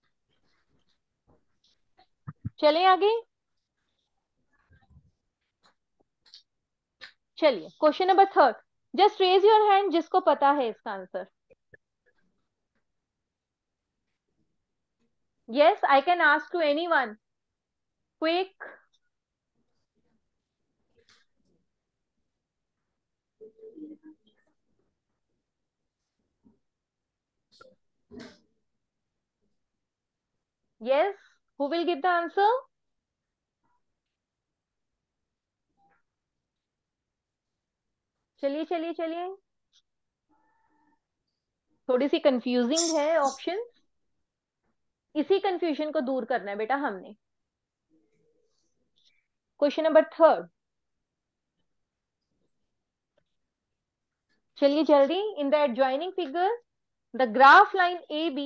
D: चलें आगे। चलिए question number third, just raise your hand जिसको पता है इसका answer. Yes, I can ask to anyone, quick. Yes, who will give the answer? चलिए चलिए चलिए, थोड़ी सी कंफ्यूजिंग है ऑप्शन, इसी कंफ्यूजन को दूर करना है बेटा हमने। क्वेश्चन नंबर थर्ड, चलिए जल्दी। In the adjoining figure the graph line A B,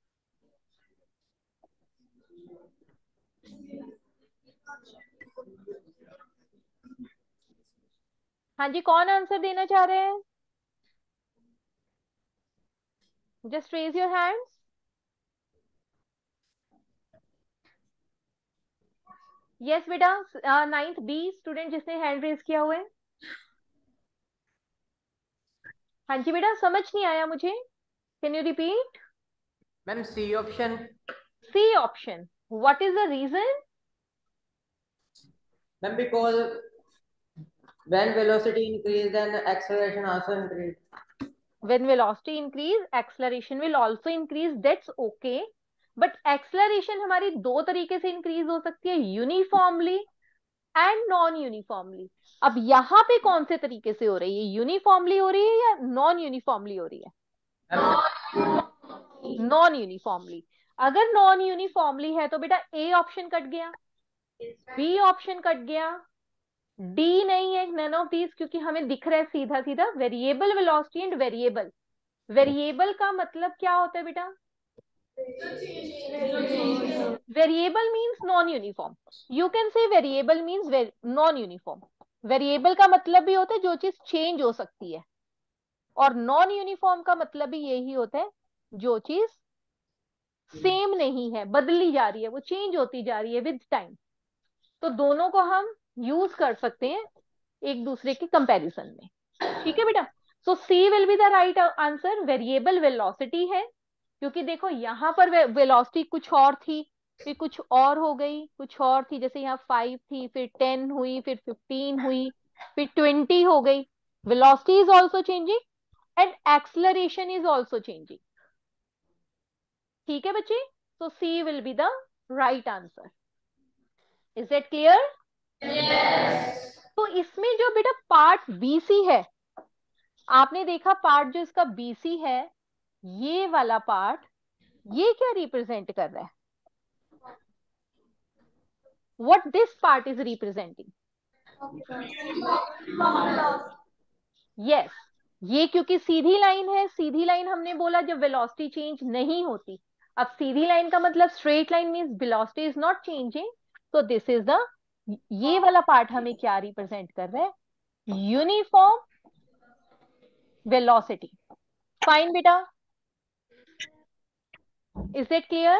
D: हाँ जी कौन आंसर देना चाह रहे हैं? Just raise your hands. Yes बेटा, नाइन्थ बी स्टूडेंट जिसने हैंड रेज किया हुआ है। हाँ जी बेटा, समझ नहीं आया मुझे, can you repeat?
E: Ma'am C option.
D: C option, what is the reason?
E: Ma'am because when velocity increase then acceleration also increase.
D: When velocity increase, acceleration will also increase, that's okay, but acceleration हमारी दो तरीके से increase हो सकती है, uniformly and non uniformly. अब यहाँ पे कौन से तरीके से हो रही है, यूनिफॉर्मली हो रही है या नॉन यूनिफॉर्मली हो रही है? Non uniformly. अगर नॉन यूनिफॉर्मली है तो बेटा ए ऑप्शन कट गया, बी ऑप्शन कट गया, डी नहीं है, नन ऑफ दीज, क्योंकि हमें दिख रहा है सीधा सीधा variable velocity and variable. Variable का मतलब क्या होता है बेटा? Variable means non uniform, you can say variable means non uniform. Variable का मतलब भी होता है जो चीज चेंज हो सकती है, और नॉन यूनिफॉर्म का मतलब भी यही होता है जो चीज सेम नहीं है, बदली जा रही है, वो चेंज होती जा रही है विद टाइम। तो दोनों को हम यूज कर सकते हैं एक दूसरे के कंपैरिजन में। ठीक है बेटा, so C will be the right answer. Variable velocity है, क्योंकि देखो यहाँ पर वेलोसिटी कुछ और थी, फिर कुछ और हो गई, कुछ और थी, जैसे यहाँ फाइव थी, फिर टेन हुई, फिर फिफ्टीन हुई, फिर ट्वेंटी हो गई। Velocity is also changing and acceleration is also changing. ठीक है बच्चे, so C will be the right answer. Is it clear?
B: Yes.
D: तो इसमें जो बेटा पार्ट बीसी है, आपने देखा पार्ट जो इसका बीसी है, ये वाला पार्ट, ये क्या रिप्रेजेंट कर रहा है? What this part is representing? Yes, ये क्योंकि सीधी लाइन है, सीधी लाइन हमने बोला जब वेलोसिटी चेंज नहीं होती। अब सीधी लाइन का मतलब straight line means velocity is not changing, तो दिस इज द, ये वाला पार्ट हमें क्या रिप्रेजेंट कर रहा है, यूनिफॉर्म वेलोसिटी। फाइन बेटा, इज इट क्लियर?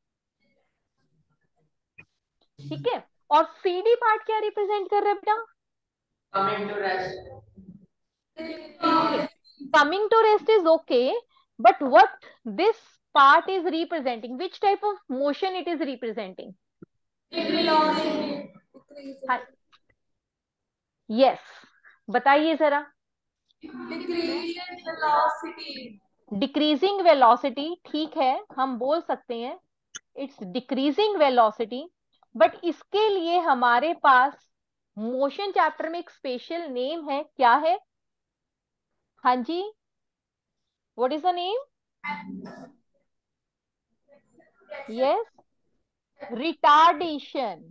D: ठीक है, और सीडी पार्ट क्या रिप्रेजेंट कर रहा है बेटा?
E: Coming to rest.
D: Okay, coming to rest is okay, but what this part is representing, which type of motion it is representing? हाँ, yes, बताइए जरा। डिक्रीजिंग वेलोसिटी, ठीक है, हम बोल सकते हैं इट्स डिक्रीजिंग वेलोसिटी, बट इसके लिए हमारे पास मोशन चैप्टर में एक स्पेशल नेम है, क्या है? हाँ जी, what is the name? Yes, retardation.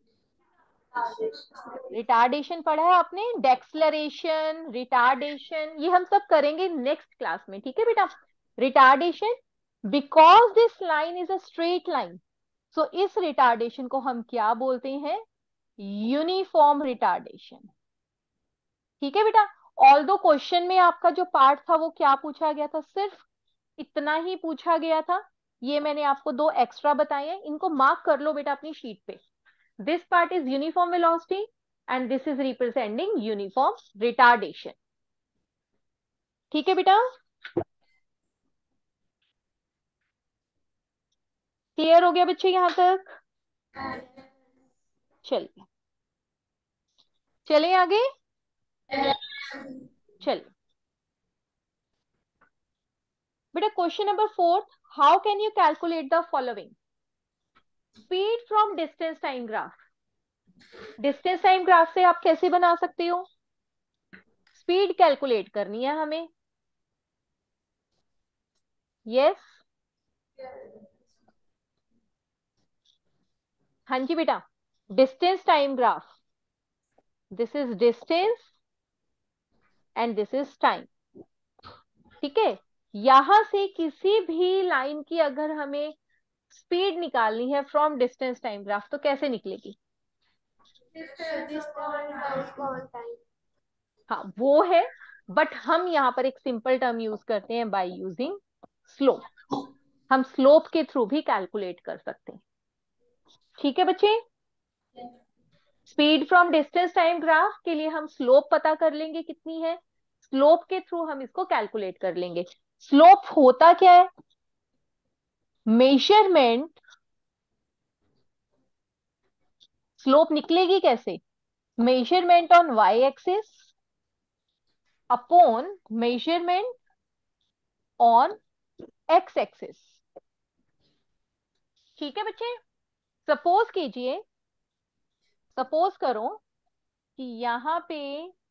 D: Retardation पढ़ा है आपने, डेक्सलरेशन, रिटार्डेशन, ये हम सब करेंगे नेक्स्ट क्लास में, ठीक है बेटा। Retardation, because this line is a straight line, so इस रिटार्डेशन को हम क्या बोलते हैं? Uniform retardation. ठीक है बेटा, ऑल दो क्वेश्चन में आपका जो पार्ट था वो क्या पूछा गया था, सिर्फ इतना ही पूछा गया था। ये मैंने आपको दो एक्स्ट्रा बताए हैं, इनको मार्क कर लो बेटा अपनी शीट पे। This part is uniform velocity and this is representing uniform retardation. ठीक है बेटा, क्लियर हो गया बच्चे यहां तक? चलिए चलिए आगे, चलिए बेटा question number fourth, how can you calculate the following? Speed from distance time graph. Distance time graph से आप कैसे बना सकते हो? स्पीड कैलकुलेट करनी है हमें, यस yes? हाँ जी बेटा, distance time graph, this is distance and this is time. ठीक है, यहां से किसी भी लाइन की अगर हमें स्पीड निकालनी है फ्रॉम डिस्टेंस टाइम ग्राफ, तो कैसे निकलेगी? हाँ वो है, बट हम यहाँ पर एक सिंपल टर्म यूज करते हैं, बाय यूजिंग स्लोप। हम स्लोप के थ्रू भी कैलकुलेट कर सकते हैं। ठीक है बच्चे, speed from distance time graph के लिए हम स्लोप पता कर लेंगे कितनी है, स्लोप के थ्रू हम इसको कैलकुलेट कर लेंगे। स्लोप होता क्या है? मेजरमेंट, स्लोप निकलेगी कैसे? Measurement on Y axis upon measurement on X axis. ठीक है बच्चे, सपोज कीजिए, सपोज करो कि यहाँ पे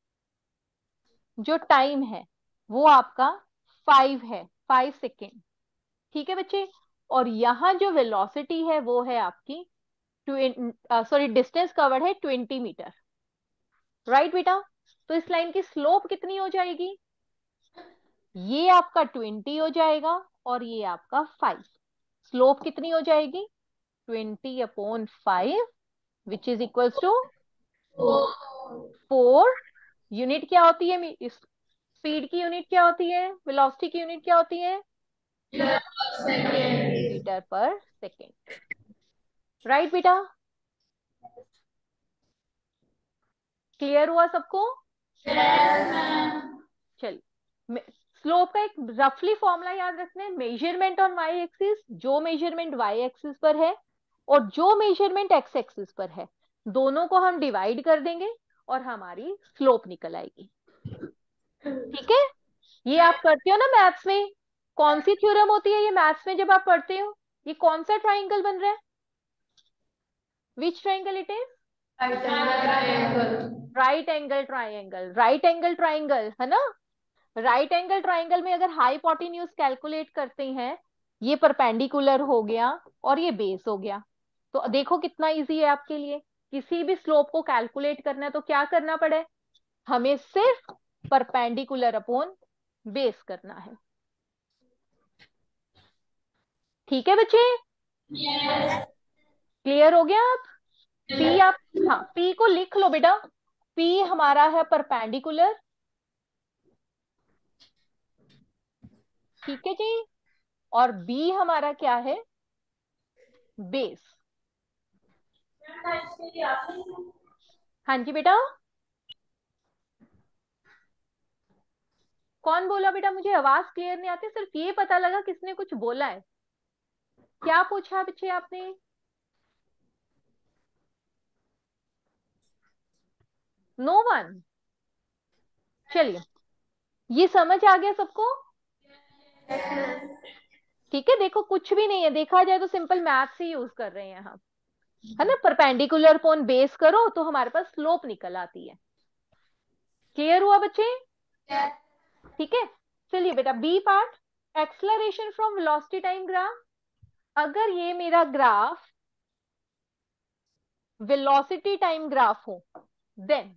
D: जो टाइम है वो आपका फाइव है, फाइव सेकेंड। ठीक है बच्चे, और यहाँ जो वेलोसिटी है वो है आपकी, सॉरी डिस्टेंस कवर्ड है ट्वेंटी मीटर, राइट बेटा? तो इस लाइन की स्लोप कितनी हो जाएगी? ये आपका ट्वेंटी हो जाएगा और ये आपका फाइव। स्लोप कितनी हो जाएगी? Twenty upon five, which is equals to four. Unit क्या होती है? स्पीड की यूनिट क्या होती है? वेलोसिटी की यूनिट क्या होती है? मीटर पर सेकेंड, राइट बेटा? क्लियर हुआ सबको? चलिए, स्लोप का एक रफली फॉर्मूला याद रखना है, मेजरमेंट ऑन वाई एक्सिस, जो मेजरमेंट वाई एक्सिस पर है और जो मेजरमेंट एक्स एक्सिस पर है, दोनों को हम डिवाइड कर देंगे और हमारी स्लोप निकल आएगी। ठीक है, ये आप करते हो ना मैथ्स में, कौन सी थ्योरम होती है ये मैथ्स में जब आप पढ़ते हो? ये कौन सा ट्राइंगल बन रहा है? Which triangle it is? Right angle triangle. Right angle triangle है ना? राइट एंगल ट्राइंगल में अगर हाइपोटेन्यूज कैलकुलेट करते हैं, ये परपेंडिकुलर हो गया और ये बेस हो गया, तो देखो कितना इजी है आपके लिए। किसी भी स्लोप को कैलकुलेट करना है तो क्या करना पड़े? हमें सिर्फ परपेंडिकुलर अपॉन बेस करना है। ठीक है बच्चे, क्लियर हो गया आप? पी आप, हाँ पी को लिख लो बेटा, पी हमारा है परपेंडिकुलर, ठीक है जी, और बी हमारा क्या है, बेस। हाँ जी बेटा, कौन बोला बेटा? मुझे आवाज क्लियर नहीं आती, सिर्फ ये पता लगा किसने कुछ बोला है। क्या पूछा बच्चे आपने? No one. चलिए, ये समझ आ गया सबको? ठीक है, देखो कुछ भी नहीं है, देखा जाए तो सिंपल मैथ्स ही यूज कर रहे हैं हम, है ना। परपेंडिकुलर अपॉन बेस करो तो हमारे पास स्लोप निकल आती है। क्लियर हुआ बच्चे? ठीक है, चलिए बेटा B part, acceleration from velocity time graph. अगर ये मेरा ग्राफ वेलोसिटी टाइम ग्राफ हो देन,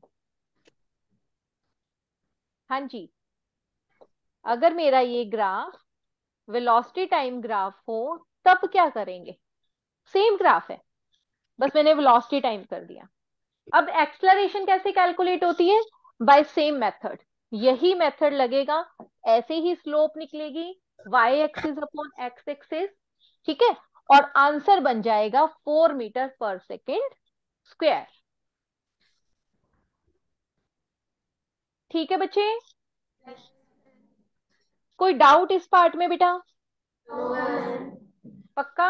D: हाँ जी, अगर मेरा ये ग्राफ वेलोसिटी टाइम ग्राफ हो तब क्या करेंगे? सेम ग्राफ है, बस मैंने वेलोसिटी टाइम कर दिया। अब एक्सलरेशन कैसे कैलकुलेट होती है? बाय सेम मेथड, यही मेथड लगेगा, ऐसे ही स्लोप निकलेगी, Y axis upon X axis, ठीक है, और आंसर बन जाएगा four metre per second square. ठीक है बच्चे, कोई डाउट इस पार्ट में बेटा? पक्का?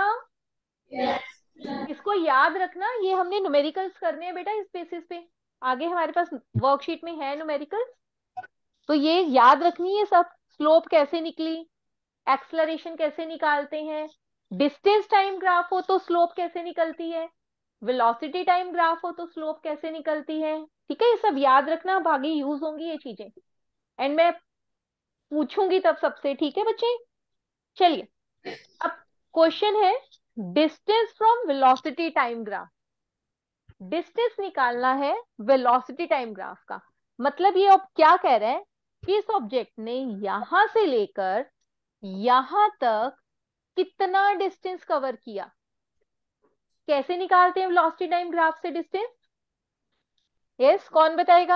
D: इसको याद रखना, ये हमने न्यूमेरिकल्स करने हैं बेटा, इस बेसिस पे आगे हमारे पास वर्कशीट में है न्यूमेरिकल्स, तो ये याद रखनी है सब। स्लोप कैसे निकली, एक्सलरेशन कैसे निकालते हैं, डिस्टेंस टाइम ग्राफ हो तो स्लोप कैसे निकलती है, वेलोसिटी टाइम ग्राफ हो तो स्लोप कैसे निकलती है, ठीक है, ये सब याद रखना, अब आगे यूज होंगी ये चीजें, एंड मैं पूछूंगी तब सबसे, ठीक है बच्चे। चलिए, अब क्वेश्चन है distance from velocity time graph. Distance निकालना है वेलोसिटी टाइम ग्राफ का, मतलब ये अब क्या कह रहे हैं कि इस ऑब्जेक्ट ने यहां से लेकर यहां तक कितना डिस्टेंस कवर किया। कैसे निकालते हैं वेलोसिटी टाइम ग्राफ से डिस्टेंस? यस, कौन बताएगा?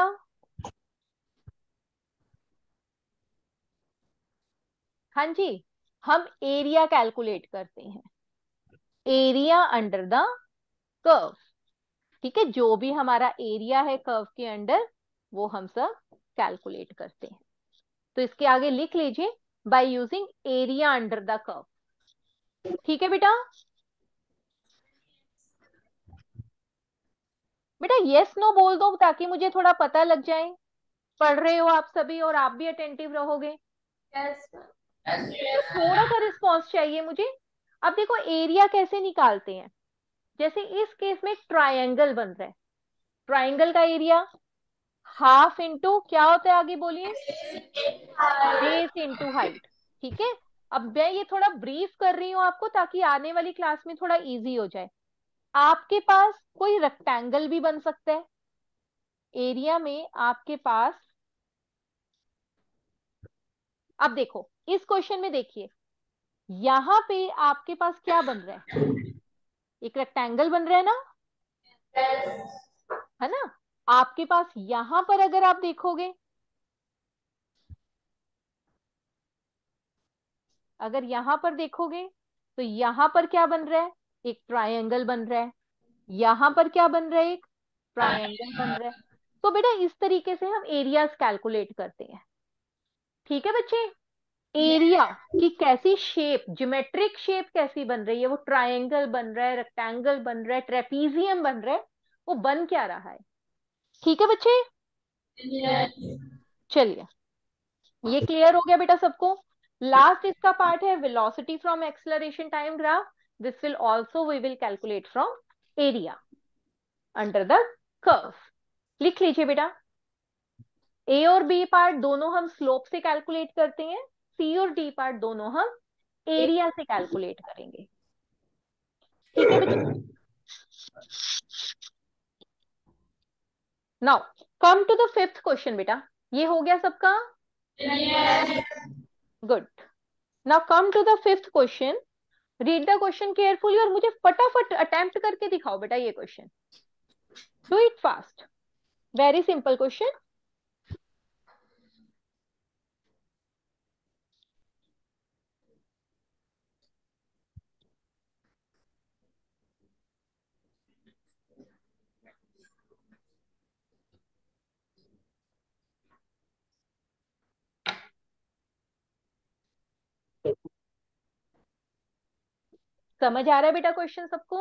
D: हाँ जी, हम एरिया कैलकुलेट करते हैं, एरिया अंडर द कर्व, ठीक है, जो भी हमारा एरिया है कर्व के अंडर वो हम सब कैलकुलेट करते हैं। तो इसके आगे लिख लीजिए by using area under the curve, ठीक है बेटा। बेटा यस नो बोल दो ताकि मुझे थोड़ा पता लग जाए, पढ़ रहे हो आप सभी और आप भी अटेंटिव रहोगे। थोड़ा सा रिस्पॉन्स चाहिए मुझे। अब देखो एरिया कैसे निकालते हैं, जैसे इस केस में ट्रायंगल बन रहा है, ट्रायंगल का एरिया हाफ इंटू क्या होता है, आगे बोलिए, बेस इंटू हाइट, ठीक है। अब मैं ये थोड़ा ब्रीफ कर रही हूं आपको ताकि आने वाली क्लास में थोड़ा इजी हो जाए। आपके पास कोई रेक्टेंगल भी बन सकता है, एरिया में आपके पास, अब देखो इस क्वेश्चन में देखिए, यहां पे आपके पास क्या बन रहा है, एक रेक्टेंगल बन रहा है ना, है ना। आपके पास यहां पर अगर आप देखोगे, अगर यहां पर देखोगे तो यहां पर क्या बन रहा है, एक ट्रायंगल बन रहा है, यहां पर क्या बन रहा है, एक ट्रायंगल बन रहा है। तो बेटा इस तरीके से हम एरियाज कैलकुलेट करते हैं, ठीक है बच्चे। एरिया की कैसी शेप, ज्योमेट्रिक शेप कैसी बन रही है, वो ट्रायंगल बन रहा है, रेक्टेंगल बन रहा है, ट्रेपीजियम बन रहा है, वो बन क्या रहा है, ठीक है बच्चे। चलिए, ये क्लियर हो गया बेटा सबको। लास्ट इसका पार्ट है velocity from acceleration time graph, this will also we will calculate from area under the curve. लिख लीजिए बेटा, ए और बी पार्ट दोनों हम स्लोप से कैलकुलेट करते हैं, सी और डी पार्ट दोनों हम एरिया से कैलकुलेट करेंगे, ठीक है बच्चे। Now come to the fifth question बेटा, ये हो गया सबका? Good. Now come to the fifth question, read the question carefully और मुझे फटाफट अटेम्प्ट करके दिखाओ बेटा ये question. Do it fast. Very simple question. समझ आ रहा है बेटा क्वेश्चन सबको?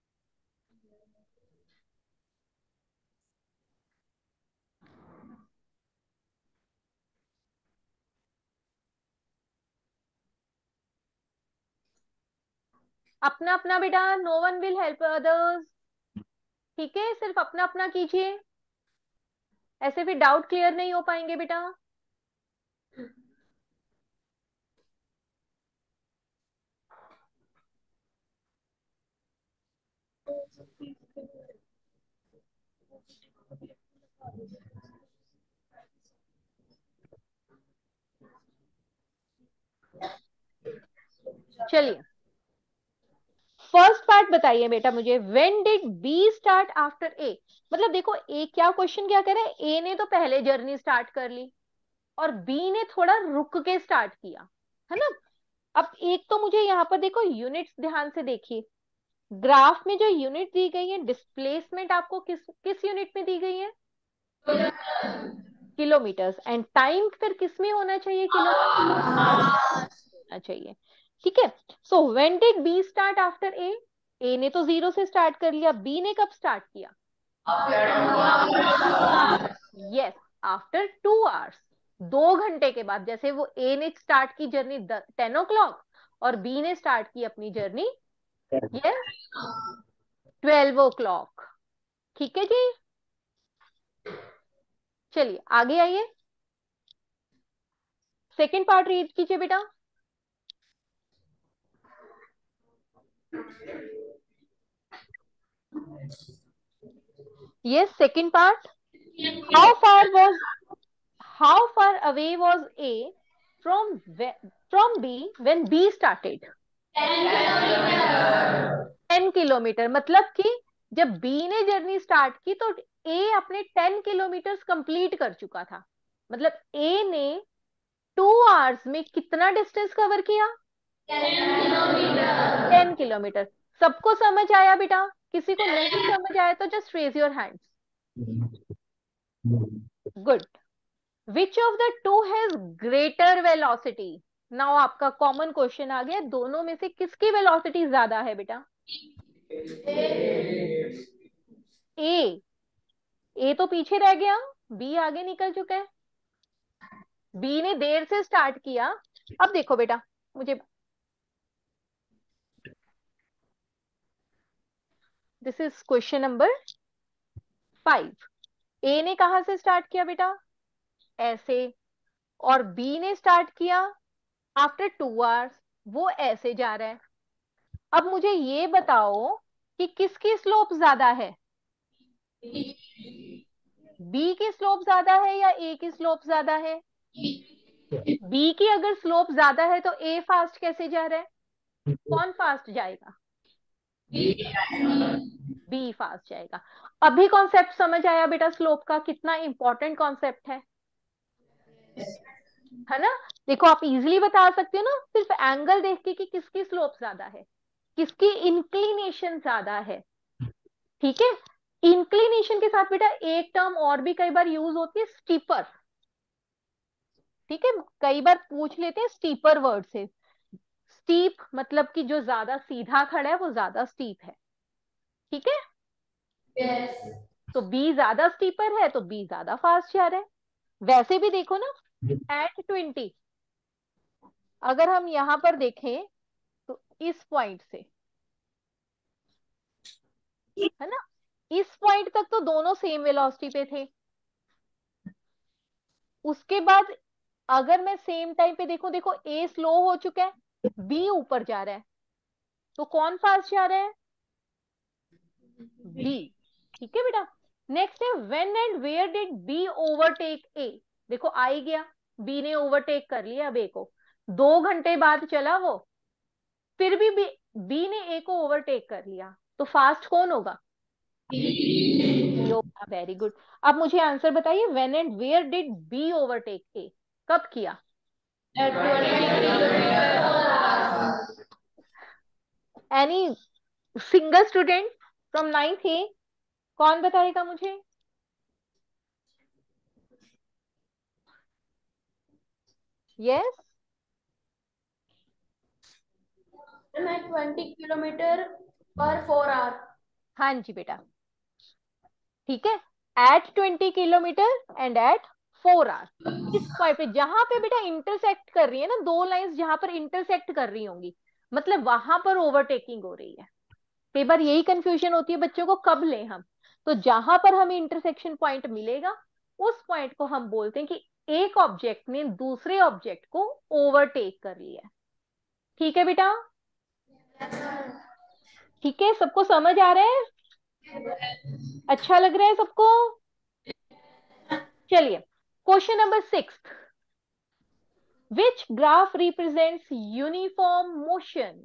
D: अपना अपना बेटा, no one will help others. ठीक है, सिर्फ अपना अपना कीजिए, ऐसे फिर डाउट क्लियर नहीं हो पाएंगे बेटा. चलिए, फर्स्ट पार्ट बताइए बेटा मुझे. When did B start after A. मतलब देखो ए क्या क्वेश्चन क्या कह रहा है, ए ने तो पहले जर्नी स्टार्ट कर ली और बी ने थोड़ा रुक के स्टार्ट किया, है ना. अब एक तो मुझे यहाँ पर देखो यूनिट्स ध्यान से देखिए. ग्राफ में जो यूनिट दी गई है, डिस्प्लेसमेंट आपको किस किस यूनिट में दी गई है? किलोमीटर्स. एंड टाइम फिर किस में होना चाहिए? किलोमीटर होना चाहिए. ठीक है. So when did B start after A. A ने तो जीरो से स्टार्ट कर लिया, बी ने कब स्टार्ट किया? Yes, after two hours. दो घंटे के बाद. जैसे वो ए ने स्टार्ट की जर्नी टेन ओ क्लॉक और बी ने स्टार्ट की अपनी journey yes twelve o'clock. ठीक है जी. चलिए आगे आइए, सेकेंड पार्ट रीड कीजिए बेटा. Yes, second part. How far was how far away was A from from B when B started? Ten kilometre. मतलब कि जब B ने जर्नी स्टार्ट की तो A अपने टेन किलोमीटर कंप्लीट कर चुका था. मतलब A ने टू आवर्स में कितना डिस्टेंस कवर किया? Ten kilometre. सबको समझ आया बेटा? किसी को नहीं समझ आया तो just raise your hands. Good. Which of the two has greater velocity. Now आपका कॉमन क्वेश्चन आ गया, दोनों में से किसकी वेलोसिटी ज्यादा है बेटा? ए. ए तो पीछे रह गया, बी आगे निकल चुका है. बी ने देर से स्टार्ट किया. अब देखो बेटा मुझे, this is question number five. A ने कहां से स्टार्ट किया बेटा? ऐसे. और बी ने स्टार्ट किया आफ्टर टू आवर्स, वो ऐसे जा रहा है. अब मुझे ये बताओ कि किसकी स्लोप ज्यादा है? बी की स्लोप ज्यादा है या ए की स्लोप ज्यादा है? बी की अगर स्लोप ज्यादा है तो ए फास्ट कैसे जा रहा है? कौन फास्ट जाएगा? बी फास्ट जाएगा. अभी कॉन्सेप्ट समझ आया बेटा स्लोप का कितना इंपॉर्टेंट कॉन्सेप्ट है है ना. देखो आप इजीली बता सकते हो ना सिर्फ एंगल देख के कि किसकी स्लोप ज्यादा है, किसकी इंक्लिनेशन ज्यादा है. ठीक है. इंक्लिनेशन के साथ बेटा एक टर्म और भी कई बार यूज होती है, स्टीपर. ठीक है, कई बार पूछ लेते हैं स्टीपर वर्ड से. स्टीप मतलब कि जो ज्यादा सीधा खड़ा है वो ज्यादा स्टीप है. ठीक है.
B: yes.
D: तो बी ज्यादा स्टीपर है तो बी ज्यादा फास्ट जा रहा है. वैसे भी देखो ना, एट ट्वेंटी अगर हम यहां पर देखें तो इस पॉइंट से, है ना, इस पॉइंट तक तो दोनों सेम वेलोसिटी पे थे. उसके बाद अगर मैं सेम टाइम पे देखूं, देखो ए स्लो हो चुका है, बी ऊपर जा रहा है, तो कौन फास्ट जा रहा है? बी. ठीक है बेटा. नेक्स्ट है when and where did B overtake A. देखो आ ही गया, बी ने ओवरटेक कर लिया अब ए को. दो घंटे बाद चला वो, फिर भी बी बी ने ए को ओवरटेक कर लिया तो फास्ट कौन होगा? होगा। Very good. अब मुझे आंसर बताइए, when and where did B overtake A? कब किया? Any single student from ninth A, कौन बताएगा मुझे? यस।
B: मैं ट्वेंटी किलोमीटर पर फोर आवर।
D: हाँ जी बेटा, ठीक है। At twenty kilometre and at four hour, इस पॉइंट पे जहां पे बेटा इंटरसेक्ट कर रही है ना, दो लाइंस जहां पर इंटरसेक्ट कर रही होंगी, मतलब वहां पर ओवरटेकिंग हो रही है। कई बार यही कंफ्यूजन होती है बच्चों को, कब लें हम? तो जहां पर हमें इंटरसेक्शन पॉइंट मिलेगा उस पॉइंट को हम बोलते हैं कि एक ऑब्जेक्ट ने दूसरे ऑब्जेक्ट को ओवरटेक कर लिया। ठीक है बेटा? ठीक है, सबको समझ आ रहा है? अच्छा लग रहा है सबको? चलिए, question number six. Which graph represents uniform motion?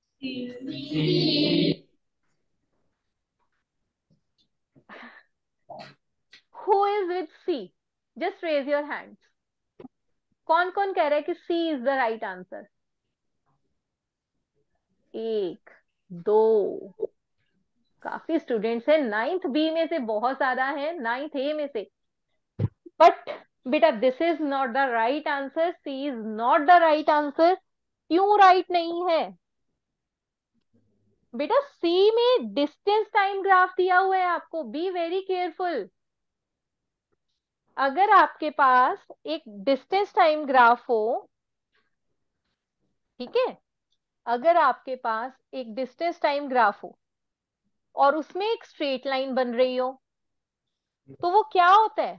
D: Who is with C? Just raise your hands. कौन कौन कह रहा है कि C is the right answer? एक, दो, काफी स्टूडेंट्स हैं। नाइन्थ बी में से बहुत ज्यादा है, नाइन्थ ए में से। बट बेटा this is not the right answer, C is not the right answer. क्यों राइट नहीं है बेटा? सी में डिस्टेंस टाइम ग्राफ दिया हुआ है आपको, बी वेरी केयरफुल। अगर आपके पास एक डिस्टेंस टाइम ग्राफ हो, ठीक है, अगर आपके पास एक डिस्टेंस टाइम ग्राफ हो और उसमें एक स्ट्रेट लाइन बन रही हो, तो वो क्या होता है?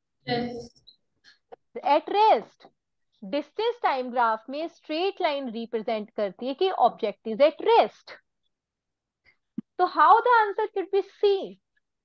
D: At rest. Distance time graph में स्ट्रेट लाइन रिप्रेजेंट करती है कि ऑब्जेक्ट इज एट रेस्ट। तो how the answer should be C.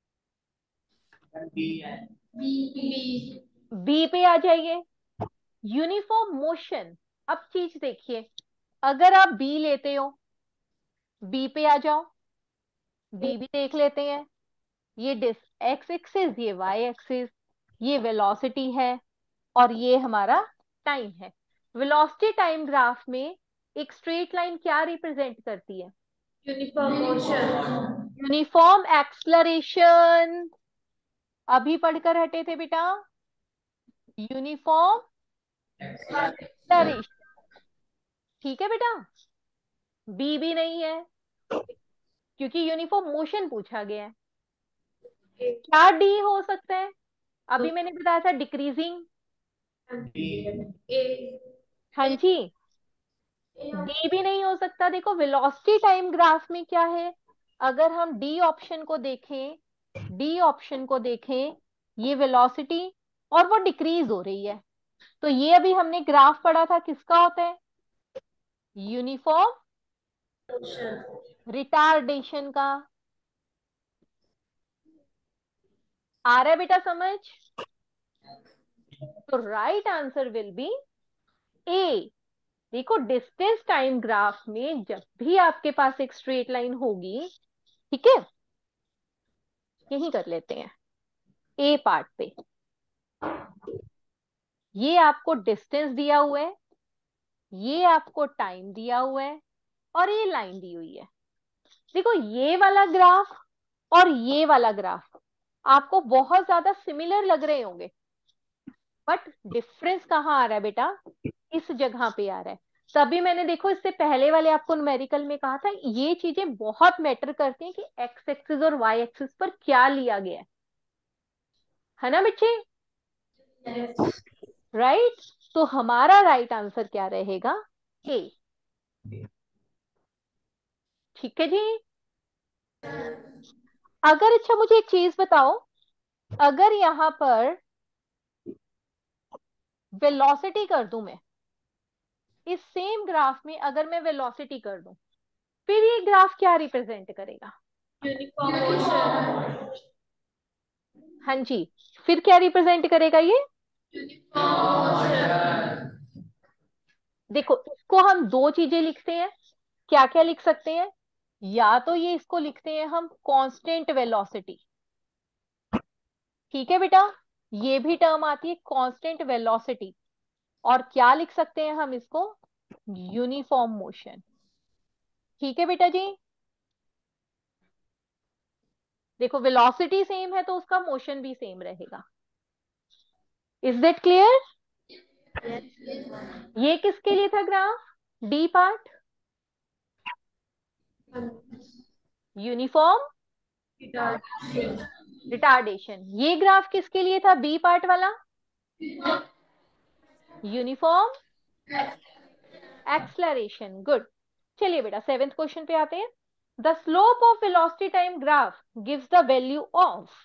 D: B पे आ जाइए, यूनिफॉर्म मोशन। अब चीज देखिए, अगर आप बी लेते हो, बी पे आ जाओ, बी भी देख लेते हैं। ये डिस एक्स एक्सिस, ये वाई एक्सिस, ये वेलोसिटी है और ये हमारा टाइम है। वेलोसिटी टाइम ग्राफ में एक स्ट्रेट लाइन क्या रिप्रेजेंट करती है?
B: Uniform motion.
D: Uniform acceleration. अभी पढ़कर हटे थे बेटा, यूनिफॉर्म एक्सलरेशन। ठीक है बेटा? बी भी नहीं है क्योंकि यूनिफॉर्म मोशन पूछा गया है। क्या डी हो सकता है? अभी मैंने बताया था डिक्रीजिंग। हाँ जी, डी भी नहीं हो सकता। देखो वेलोसिटी टाइम ग्राफ में क्या है, अगर हम डी ऑप्शन को देखें, डी ऑप्शन को देखें, ये वेलोसिटी और वो डिक्रीज हो रही है। तो ये अभी हमने ग्राफ पढ़ा था, किसका होता है? यूनिफॉर्म रिटार्डेशन का। आ रहा है बेटा समझ? तो right answer will be A. देखो डिस्टेंस टाइम ग्राफ में जब भी आपके पास एक स्ट्रेट लाइन होगी, ठीक है, यही कर लेते हैं ए पार्ट पे, ये आपको डिस्टेंस दिया हुआ है, ये आपको टाइम दिया हुआ है और ये लाइन दी हुई है। देखो ये वाला ग्राफ और ये वाला ग्राफ आपको बहुत ज्यादा सिमिलर लग रहे होंगे, बट डिफरेंस कहाँ आ रहा है बेटा? इस जगह पे आ रहा है। तभी मैंने देखो इससे पहले वाले आपको न्यूमेरिकल में कहा था, ये चीजें बहुत मैटर करती हैं कि एक्स एक्सिस और वाई एक्सिस पर क्या लिया गया है है ना बच्चे? Right right? तो हमारा राइट right आंसर क्या रहेगा? ए। ठीक है जी। अगर अच्छा मुझे एक चीज बताओ, अगर यहां पर वेलोसिटी कर दूं मैं, इस सेम ग्राफ में अगर मैं वेलोसिटी कर दूं, फिर ये ग्राफ क्या रिप्रेजेंट करेगा?
B: Uniform motion.
D: हाँ जी, फिर क्या रिप्रेजेंट करेगा ये?
B: Uniform motion.
D: देखो इसको हम दो चीजें लिखते हैं। क्या क्या लिख सकते हैं? या तो ये इसको लिखते हैं हम कांस्टेंट वेलोसिटी, ठीक है बेटा, ये भी टर्म आती है कांस्टेंट वेलोसिटी। और क्या लिख सकते हैं हम इसको? यूनिफॉर्म मोशन, ठीक है बेटा जी। देखो वेलोसिटी सेम है तो उसका मोशन भी सेम रहेगा। Is that clear? ये किसके लिए था graph? D part uniform retardation. ये ग्राफ किसके लिए था? बी पार्ट वाला यूनिफॉर्म एक्सलरेशन। गुड। चलिए बेटा सेवेंथ क्वेश्चन पे आते हैं। The slope of velocity time graph gives the value of.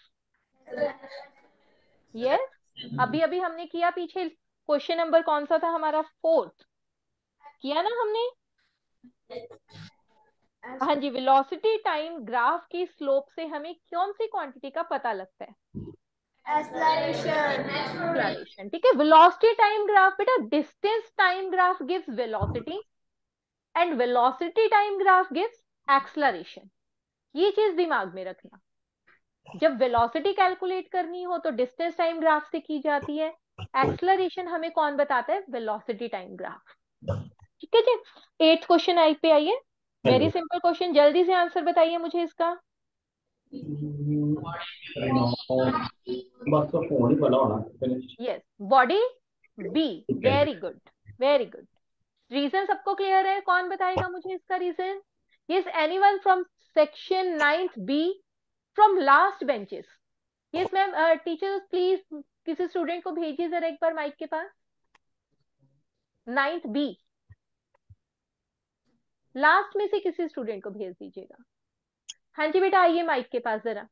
D: Yes, अभी अभी हमने किया, पीछे क्वेश्चन नंबर कौन सा था हमारा? फोर्थ किया ना हमने। हाँ जी, वेलोसिटी टाइम ग्राफ की स्लोप से हमें कौन सी क्वांटिटी का पता लगता है?
B: एक्सलरेशन।
D: एक्सलरेशन, ठीक है। वेलोसिटी टाइम ग्राफ बेटा, distance time graph gives velocity and velocity time graph gives acceleration. ये चीज दिमाग में रखना। जब वेलोसिटी कैलकुलेट करनी हो तो डिस्टेंस टाइम ग्राफ से की जाती है, एक्सलरेशन हमें कौन बताता है? वेलोसिटी टाइम ग्राफ, ठीक है जी। एट्थ क्वेश्चन आई पे आइए। वेरी सिंपल क्वेश्चन, जल्दी से आंसर बताइए मुझे इसका।
F: बस तो फोन ही वाला होना finish.
D: Yes, body B. Very good, very good. Reason सबको क्लियर है? कौन बताएगा मुझे इसका reason? Yes, anyone from section ninth B, from last benches? Yes ma'am, teachers please किसी स्टूडेंट को भेजिए जरा एक बार माइक के पास। नाइन्थ बी, लास्ट में से किसी स्टूडेंट को भेज दीजिएगा। हाँ जी बेटा, आइए माइक के पास जरा।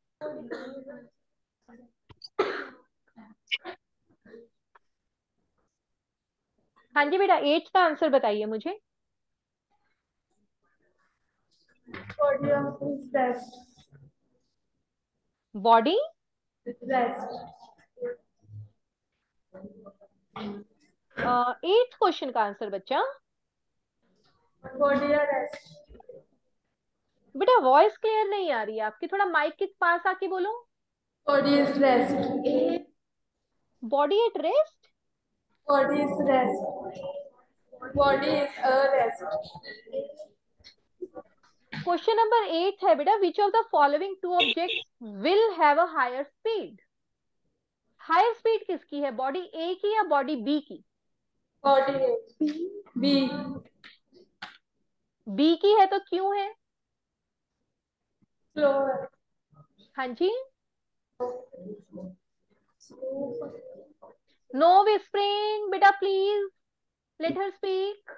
D: हाँ जी बेटा, एट का आंसर बताइए मुझे।
B: Body of rest.
D: Body
B: rest.
D: Eight question का आंसर बच्चा।
B: Body rest.
D: बेटा वॉइस क्लियर नहीं आ रही है आपकी, थोड़ा माइक के पास आके बोलो।
B: Body is rest.
D: Body at rest?
B: Body is rest. Body is a rest.
D: Question number eight है बेटा, which of the following two objects will have a higher speed? Higher speed किसकी है? बॉडी ए की या body B की?
B: Body B.
D: B की है तो क्यों है?
B: स्लो।
D: हाँ जी, नो विस्परिंग बेटा, please let her speak.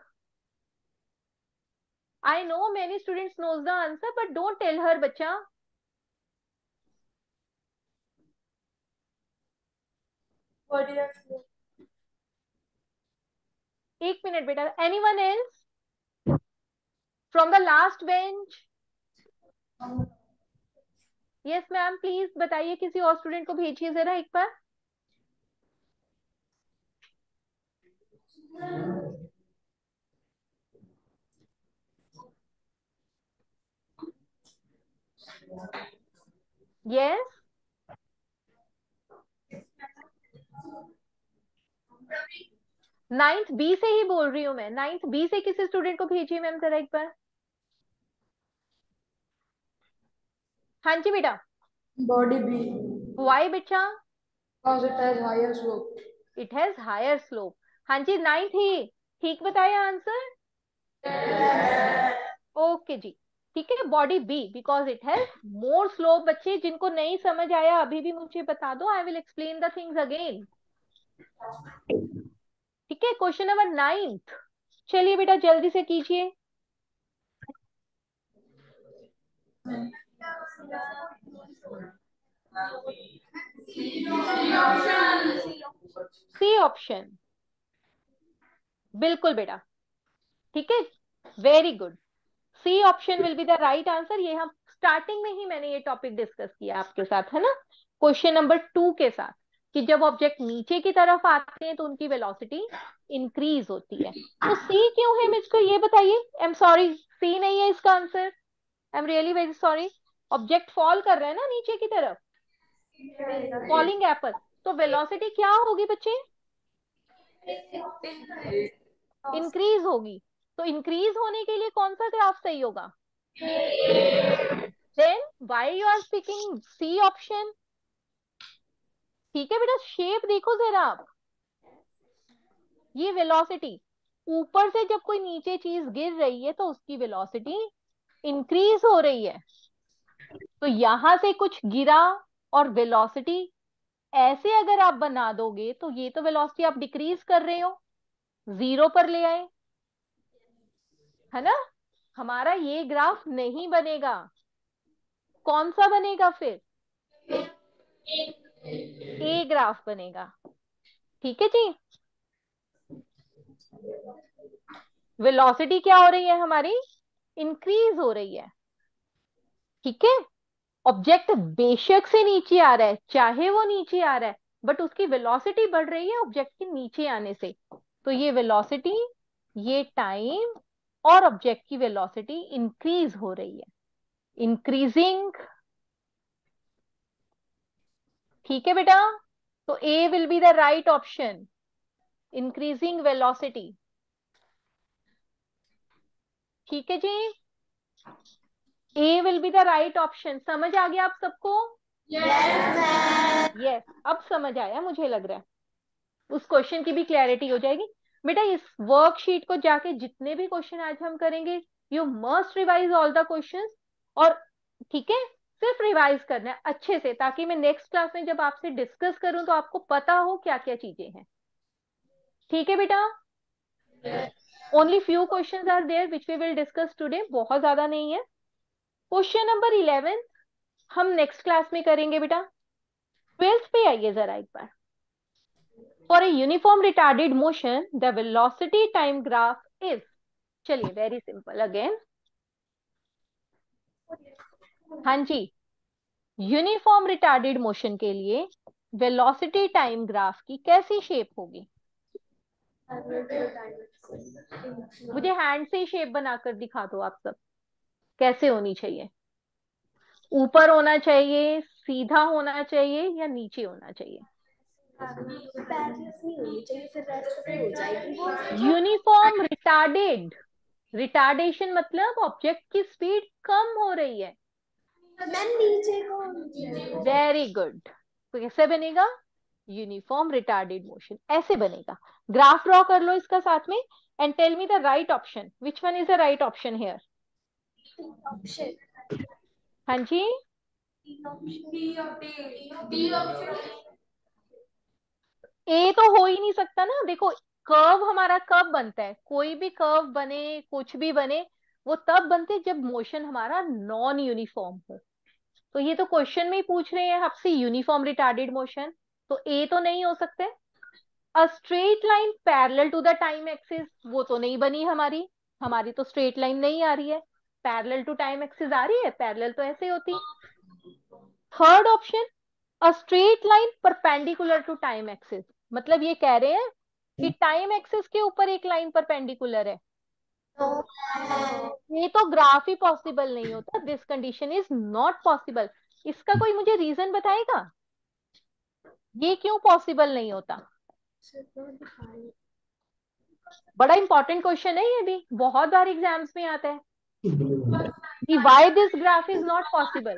D: I know many students knows the answer but don't tell her बच्चा।
B: Body slow.
D: एक मिनट बेटा, anyone else from the last bench? Yes ma'am, please बताइए, किसी और स्टूडेंट को भेजिए जरा एक बार। यस, नाइन्थ बी से ही बोल रही हूँ मैं। नाइन्थ बी से किसी स्टूडेंट को भेजिए मैम जरा एक बार। हाँ जी बेटा।
B: Body B.
D: वाई बेटा?
B: Because it has higher slope.
D: It has higher slope. हाँ जी, नाइन्थ ही ठीक बताया आंसर। ओके जी, ठीक है, body B because it has more slope. बच्चे जिनको नहीं समझ आया अभी भी मुझे बता दो, I will explain the things again. ठीक है, क्वेश्चन नंबर नाइन्थ, चलिए बेटा जल्दी से कीजिए। सी ऑप्शन, बिल्कुल बेटा, ठीक है, very good. C option will be the right answer. ये हम स्टार्टिंग में ही मैंने ये टॉपिक डिस्कस किया आपके साथ, है ना, क्वेश्चन नंबर टू के साथ, कि जब ऑब्जेक्ट नीचे की तरफ आते हैं तो उनकी वेलोसिटी इंक्रीज होती है। तो सी क्यों है मुझको ये बताइए। आई एम सॉरी, सी नहीं है इसका आंसर। I am really very sorry. Object fall कर रहा है ना नीचे की तरफ, फॉलिंग एप्पल। तो वेलोसिटी क्या होगी बच्चे, इंक्रीज होगी। तो इंक्रीज होने के लिए कौन सा ग्राफ सही होगा, then why you are picking C option. ठीक है बेटा, शेप देखो जरा आप, ये वेलोसिटी ऊपर से जब कोई नीचे चीज गिर रही है तो उसकी वेलोसिटी इंक्रीज हो रही है। तो यहां से कुछ गिरा और वेलोसिटी ऐसे अगर आप बना दोगे तो ये तो वेलोसिटी आप डिक्रीज कर रहे हो, जीरो पर ले आए, है ना। हमारा ये ग्राफ नहीं बनेगा। कौन सा बनेगा फिर, ए ग्राफ बनेगा। ठीक है जी। वेलोसिटी क्या हो रही है हमारी, इंक्रीज हो रही है। ठीक है, ऑब्जेक्ट बेशक से नीचे आ रहा है, चाहे वो नीचे आ रहा है, बट उसकी वेलोसिटी बढ़ रही है ऑब्जेक्ट के नीचे आने से। तो ये वेलोसिटी, ये टाइम और ऑब्जेक्ट की वेलोसिटी इंक्रीज हो रही है, इंक्रीजिंग। ठीक है बेटा, तो A will be the right option, increasing velocity. ठीक है जी, A will be the right option. समझ आ गया आप सबको, यस yes, अब समझ आया मुझे लग रहा है। उस क्वेश्चन की भी क्लैरिटी हो जाएगी। बेटा इस वर्कशीट को जाके जितने भी क्वेश्चन आज हम करेंगे, you must revise all the questions. और ठीक है, सिर्फ रिवाइज करना है अच्छे से, ताकि मैं नेक्स्ट क्लास में जब आपसे डिस्कस करूं तो आपको पता हो क्या क्या चीजें हैं। ठीक है बेटा, only few questions are there which we will discuss today, बहुत ज्यादा नहीं है। क्वेश्चन नंबर इलेवन हम नेक्स्ट क्लास में करेंगे बेटा। ट्वेल्थ पे आइए जरा एक बार। For a uniform retarded motion the velocity time graph is, चलिए वेरी सिंपल अगेन। हाँ जी, यूनिफॉर्म रिटार्डेड मोशन के लिए वेलोसिटी टाइम ग्राफ की कैसी शेप होगी, मुझे हैंड से ही शेप बनाकर दिखा दो आप सब। कैसे होनी चाहिए, ऊपर होना चाहिए, सीधा होना चाहिए, या नीचे होना चाहिए। यूनिफॉर्म रिटार्डेड, रिटार्डेशन मतलब ऑब्जेक्ट की स्पीड कम हो रही है।
B: नीचे को,
D: वेरी गुड। तो कैसे बनेगा, यूनिफॉर्म रिटार्डेड मोशन ऐसे बनेगा। ग्राफ ड्रॉ कर लो इसका साथ में and tell me the right option, which one is the right option here. हाँ जी, ए तो हो ही नहीं सकता ना। देखो कर्व हमारा कब बनता है, कोई भी कर्व बने, कुछ भी बने, वो तब बनते जब मोशन हमारा नॉन यूनिफॉर्म हो। तो ये तो क्वेश्चन में ही पूछ रहे हैं आपसे यूनिफॉर्म रिटार्डेड मोशन, तो ए तो नहीं हो सकते। A straight line parallel to the time axis, वो तो नहीं बनी हमारी, हमारी तो स्ट्रेट लाइन नहीं आ रही है। पैरेलल टू टाइम एक्सिस आ रही है, पैरेलल तो ऐसे होती। Third option, a straight line perpendicular to time axis, मतलब ये कह रहे हैं कि टाइम एक्सिस के ऊपर एक लाइन परपेंडिकुलर है। ये तो ग्राफ ही पॉसिबल नहीं होता, this condition is not possible. इसका कोई मुझे रीजन बताएगा, ये क्यों पॉसिबल नहीं होता। बड़ा इंपॉर्टेंट क्वेश्चन है ये भी, बहुत बार एग्जाम्स में आता है कि why this graph is not possible.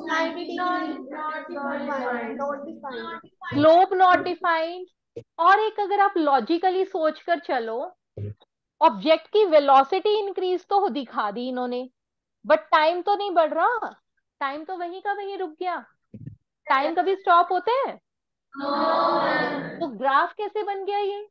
D: Slope not defined, और एक अगर आप लॉजिकली सोचकर चलो, ऑब्जेक्ट की वेलोसिटी इंक्रीज तो दिखा दी इन्होंने, बट टाइम तो नहीं बढ़ रहा, टाइम तो वहीं का वहीं रुक गया। टाइम कभी स्टॉप होते हैं, तो ग्राफ कैसे बन गया ये।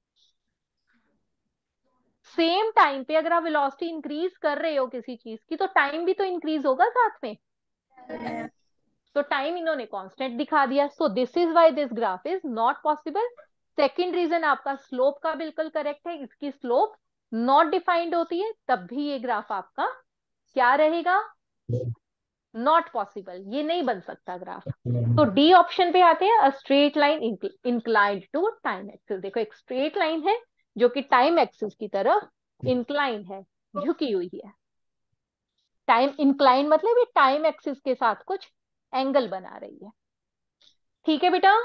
D: सेम टाइम पे अगर आप वेलोसिटी इंक्रीज कर रहे हो किसी चीज की, तो टाइम भी तो इंक्रीज होगा साथ में। तो टाइम इन्होंने कांस्टेंट दिखा दिया, so this is why this graph is not possible. Second reason आपका स्लोप का बिल्कुल करेक्ट है, इसकी स्लोप नॉट डिफाइंड होती है, तब भी ये ग्राफ आपका क्या रहेगा, नॉट पॉसिबल, ये नहीं बन सकता ग्राफ। तो डी ऑप्शन पे आते हैं, a straight line inclined to time axis. देखो एक स्ट्रेट लाइन है जो कि टाइम एक्सिस की तरफ इंक्लाइन है, झुकी हुई है। टाइम इंक्लाइन मतलब ये टाइम एक्सिस के साथ कुछ एंगल बना रही है। ठीक है बेटा,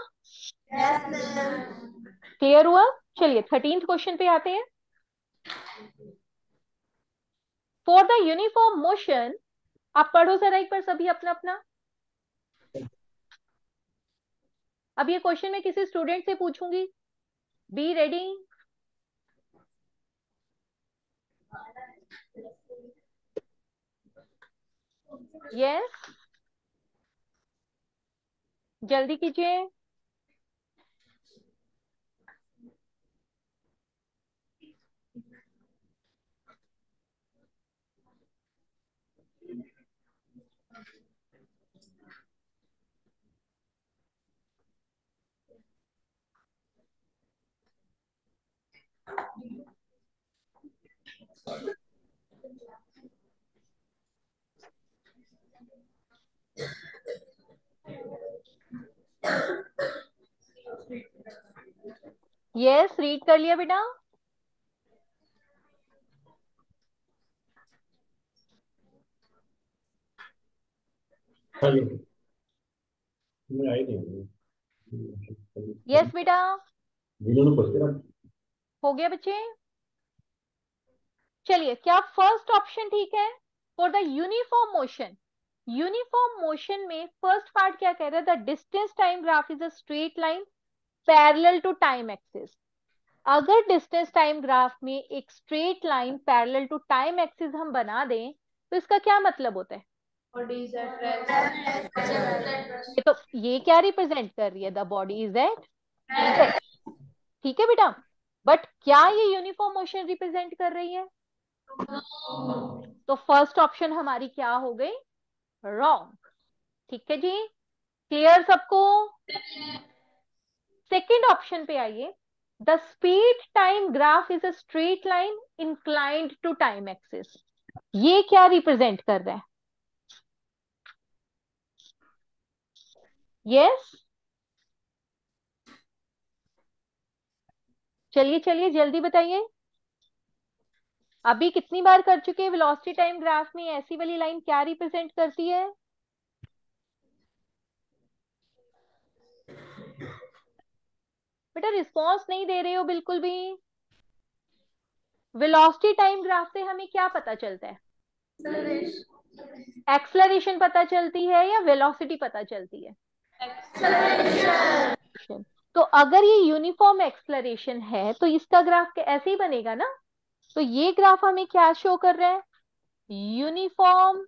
D: क्लियर हुआ? चलिए थर्टींथ क्वेश्चन पे आते हैं। फॉर द यूनिफॉर्म मोशन, आप पढ़ो जरा एक बार सभी अपना अपना। अब ये क्वेश्चन मैं किसी स्टूडेंट से पूछूंगी, बी रेडी। यस, जल्दी कीजिए। यस, रीड कर लिया बेटा।
F: हेलो, मैं आई नहीं।
D: यस बेटा,
F: वीडियो में पोस्ट करा।
D: हो गया बच्चे। चलिए, क्या फर्स्ट ऑप्शन ठीक है? For the uniform motion, uniform motion में फर्स्ट पार्ट क्या कह रहा है? The distance time graph is a straight line parallel to time axis. अगर डिस्टेंस टाइम ग्राफ में एक straight line parallel to time axis हम बना दें तो इसका क्या मतलब होता है? ये तो ये क्या रिप्रेजेंट कर रही है? The body is at rest. ठीक है बेटा, बट क्या ये यूनिफॉर्म मोशन रिप्रेजेंट कर रही है? तो फर्स्ट ऑप्शन हमारी क्या हो गई? रॉन्ग। ठीक है जी, क्लियर सबको? सेकेंड ऑप्शन पे आइए। The speed time graph is a straight line inclined to time axis. ये क्या रिप्रेजेंट कर रहा है? यस, चलिए चलिए जल्दी बताइए। अभी कितनी बार कर चुके हैं? वेलोसिटी टाइम ग्राफ में ऐसी वाली लाइन क्या रिप्रेजेंट करती है? बेटा रिस्पॉन्स नहीं दे रहे हो बिल्कुल भी। वेलोसिटी टाइम ग्राफ से हमें क्या पता चलता है? एक्सलरेशन पता चलती है या वेलोसिटी पता चलती है? एक्सलरेशन। तो अगर ये यूनिफॉर्म एक्सलरेशन है तो इसका ग्राफ ऐसे ही बनेगा ना। तो ये ग्राफ हमें क्या शो कर रहा है? Uniform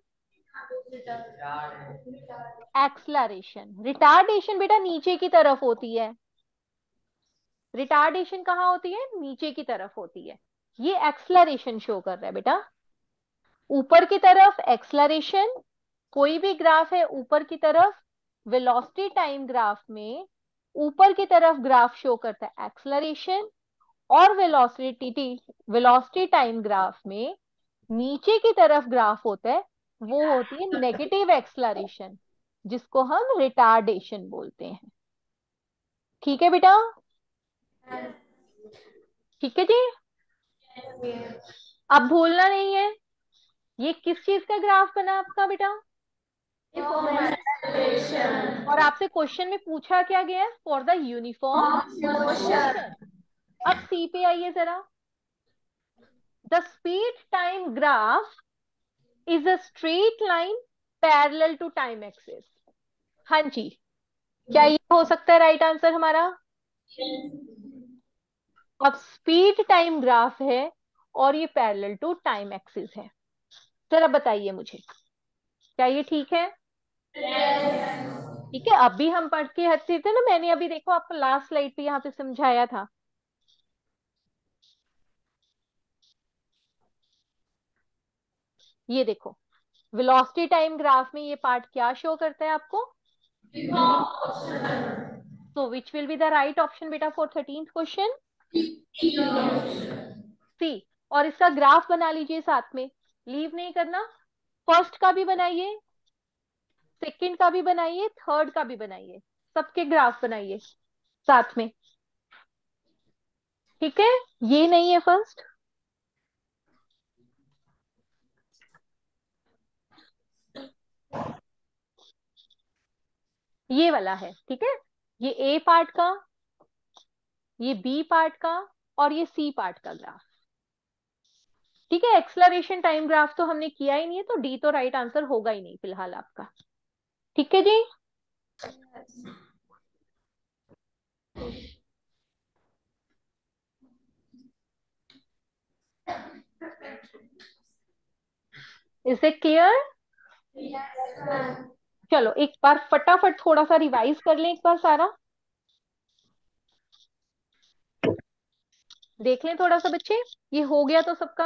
D: acceleration. रिटार्डेशन बेटा नीचे की तरफ होती है। रिटार्डेशन कहाँ होती है? नीचे की तरफ होती है। ये एक्सलरेशन शो कर रहा है बेटा। ऊपर की तरफ एक्सलरेशन, कोई भी ग्राफ है ऊपर की तरफ, वेलोसिटी टाइम ग्राफ में ऊपर की तरफ ग्राफ शो करता है एक्सलरेशन, और वेलोसिटी वेलोसिटी टाइम ग्राफ में नीचे की तरफ ग्राफ होता है, वो होती है नेगेटिव एक्सलरेशन, जिसको हम रिटार्डेशन बोलते हैं। ठीक है बेटा? ठीक है जी, अब भूलना नहीं है ये किस चीज का ग्राफ बना आपका बेटा। और आपसे क्वेश्चन में पूछा क्या गया है? For the uniform motion. अब सी पे आइए जरा। The speed time graph is a straight line parallel to time axis. हाँ जी, क्या ये हो सकता है राइट आंसर हमारा? अब स्पीड टाइम ग्राफ है और ये पैरेलल टू टाइम एक्सिस है। जरा बताइए मुझे, क्या ये ठीक है? ठीक है, अभी हम पढ़ के हटते थे ना, मैंने अभी देखो आपको लास्ट स्लाइड पे यहाँ पे समझाया था। ये देखो, वेलोसिटी टाइम ग्राफ में ये पार्ट क्या शो करता है आपको? So which will be the right option बेटा for थर्टीन्थ क्वेश्चन? सी। और इसका ग्राफ बना लीजिए साथ में, लीव नहीं करना। फर्स्ट का भी बनाइए, सेकंड का भी बनाइए, थर्ड का भी बनाइए, सबके ग्राफ बनाइए साथ में। ठीक है, ये नहीं है फर्स्ट, ये वाला है। ठीक है, ये ए पार्ट का, ये बी पार्ट का, और ये सी पार्ट का ग्राफ। ठीक है, एक्सलरेशन टाइम ग्राफ तो हमने किया ही नहीं है, तो डी तो राइट आंसर होगा ही नहीं फिलहाल आपका। ठीक है जी, इज इट क्लियर? चलो एक बार फटाफट थोड़ा सा रिवाइज कर लें एक बार सारा, देख लें थोड़ा सा बच्चे, ये हो गया तो सबका?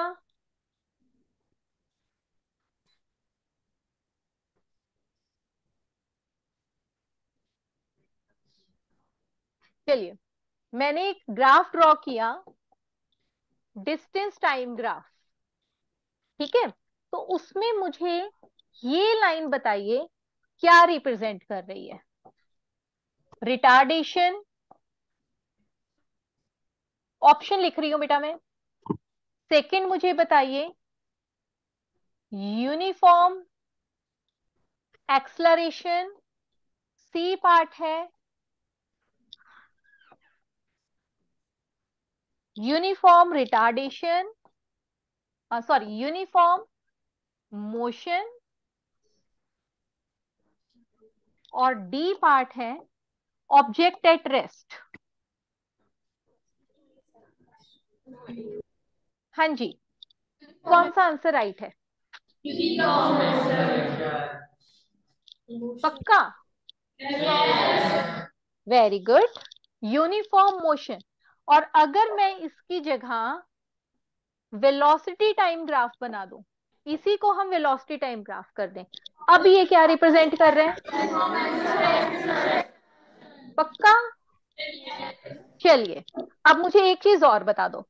D: चलिए, मैंने एक ग्राफ ड्रॉ किया, डिस्टेंस टाइम ग्राफ। ठीक है, तो उसमें मुझे ये लाइन बताइए क्या रिप्रेजेंट कर रही है? रिटार्डेशन, ऑप्शन लिख रही हूं बेटा मैं। सेकंड मुझे बताइए यूनिफॉर्म एक्सलरेशन, सी पार्ट है। Uniform retardation, sorry uniform motion, और डी पार्ट है ऑब्जेक्ट एट रेस्ट। हाँ जी, कौन सा आंसर राइट है? पक्का? Very good, uniform motion. और अगर मैं इसकी जगह वेलोसिटी टाइम ग्राफ बना दूं, इसी को हम वेलोसिटी टाइम ग्राफ कर दें, अब ये क्या रिप्रेजेंट कर रहे हैं? पक्का? चलिए, अब मुझे एक चीज और बता दो,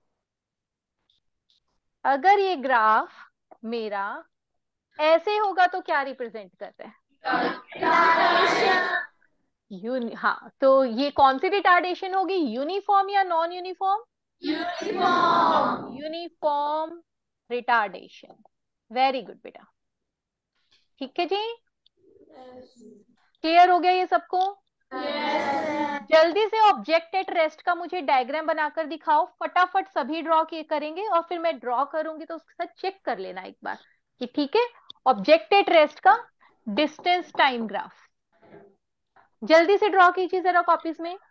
D: अगर ये ग्राफ मेरा ऐसे होगा तो क्या रिप्रेजेंट कर रहे हैं? यूनि हाँ, तो ये कौन सी रिटार्डेशन होगी, यूनिफॉर्म या non uniform? Uniform. Uniform retardation. Very good बेटा। ठीक है जी, क्लियर हो गया ये सबको? yes. जल्दी से ऑब्जेक्ट एट रेस्ट का मुझे डायग्राम बनाकर दिखाओ, फटाफट सभी ड्रॉ किए करेंगे, और फिर मैं ड्रॉ करूंगी तो उसके साथ चेक कर लेना एक बार कि ठीक है। ऑब्जेक्ट एट रेस्ट का डिस्टेंस टाइम ग्राफ जल्दी से ड्रॉ कीजिए जरा कॉपीज में।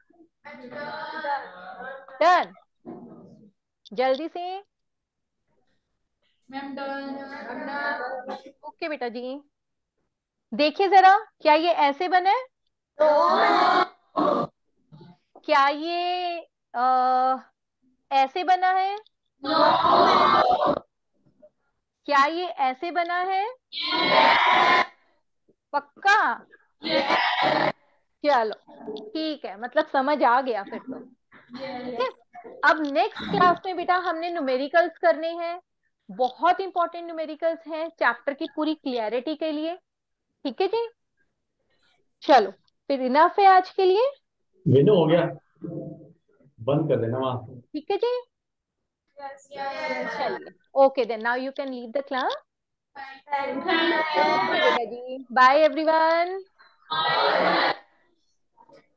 D: डन, जल्दी से।
B: Ma'am done.
D: ओके बेटा जी, देखिए जरा, क्या ये ऐसे बना है? क्या ये आ, ऐसे बना है? क्या ये ऐसे बना है? पक्का? चलो ठीक है, मतलब समझ आ गया फिर तो। ठीक है, अब नेक्स्ट क्लास में बेटा हमने न्यूमेरिकल्स करने हैं, बहुत इंपॉर्टेंट न्यूमेरिकल्स हैं चैप्टर की पूरी क्लियरिटी के लिए। ठीक है जी, चलो फिर इनफ है आज के लिए।
F: मेनू हो गया, बंद कर देना वहां से।
D: ठीक है जी, चलिए okay then, now you can leave the class.
B: Thank you
D: बेटा जी, बाय एवरीवन।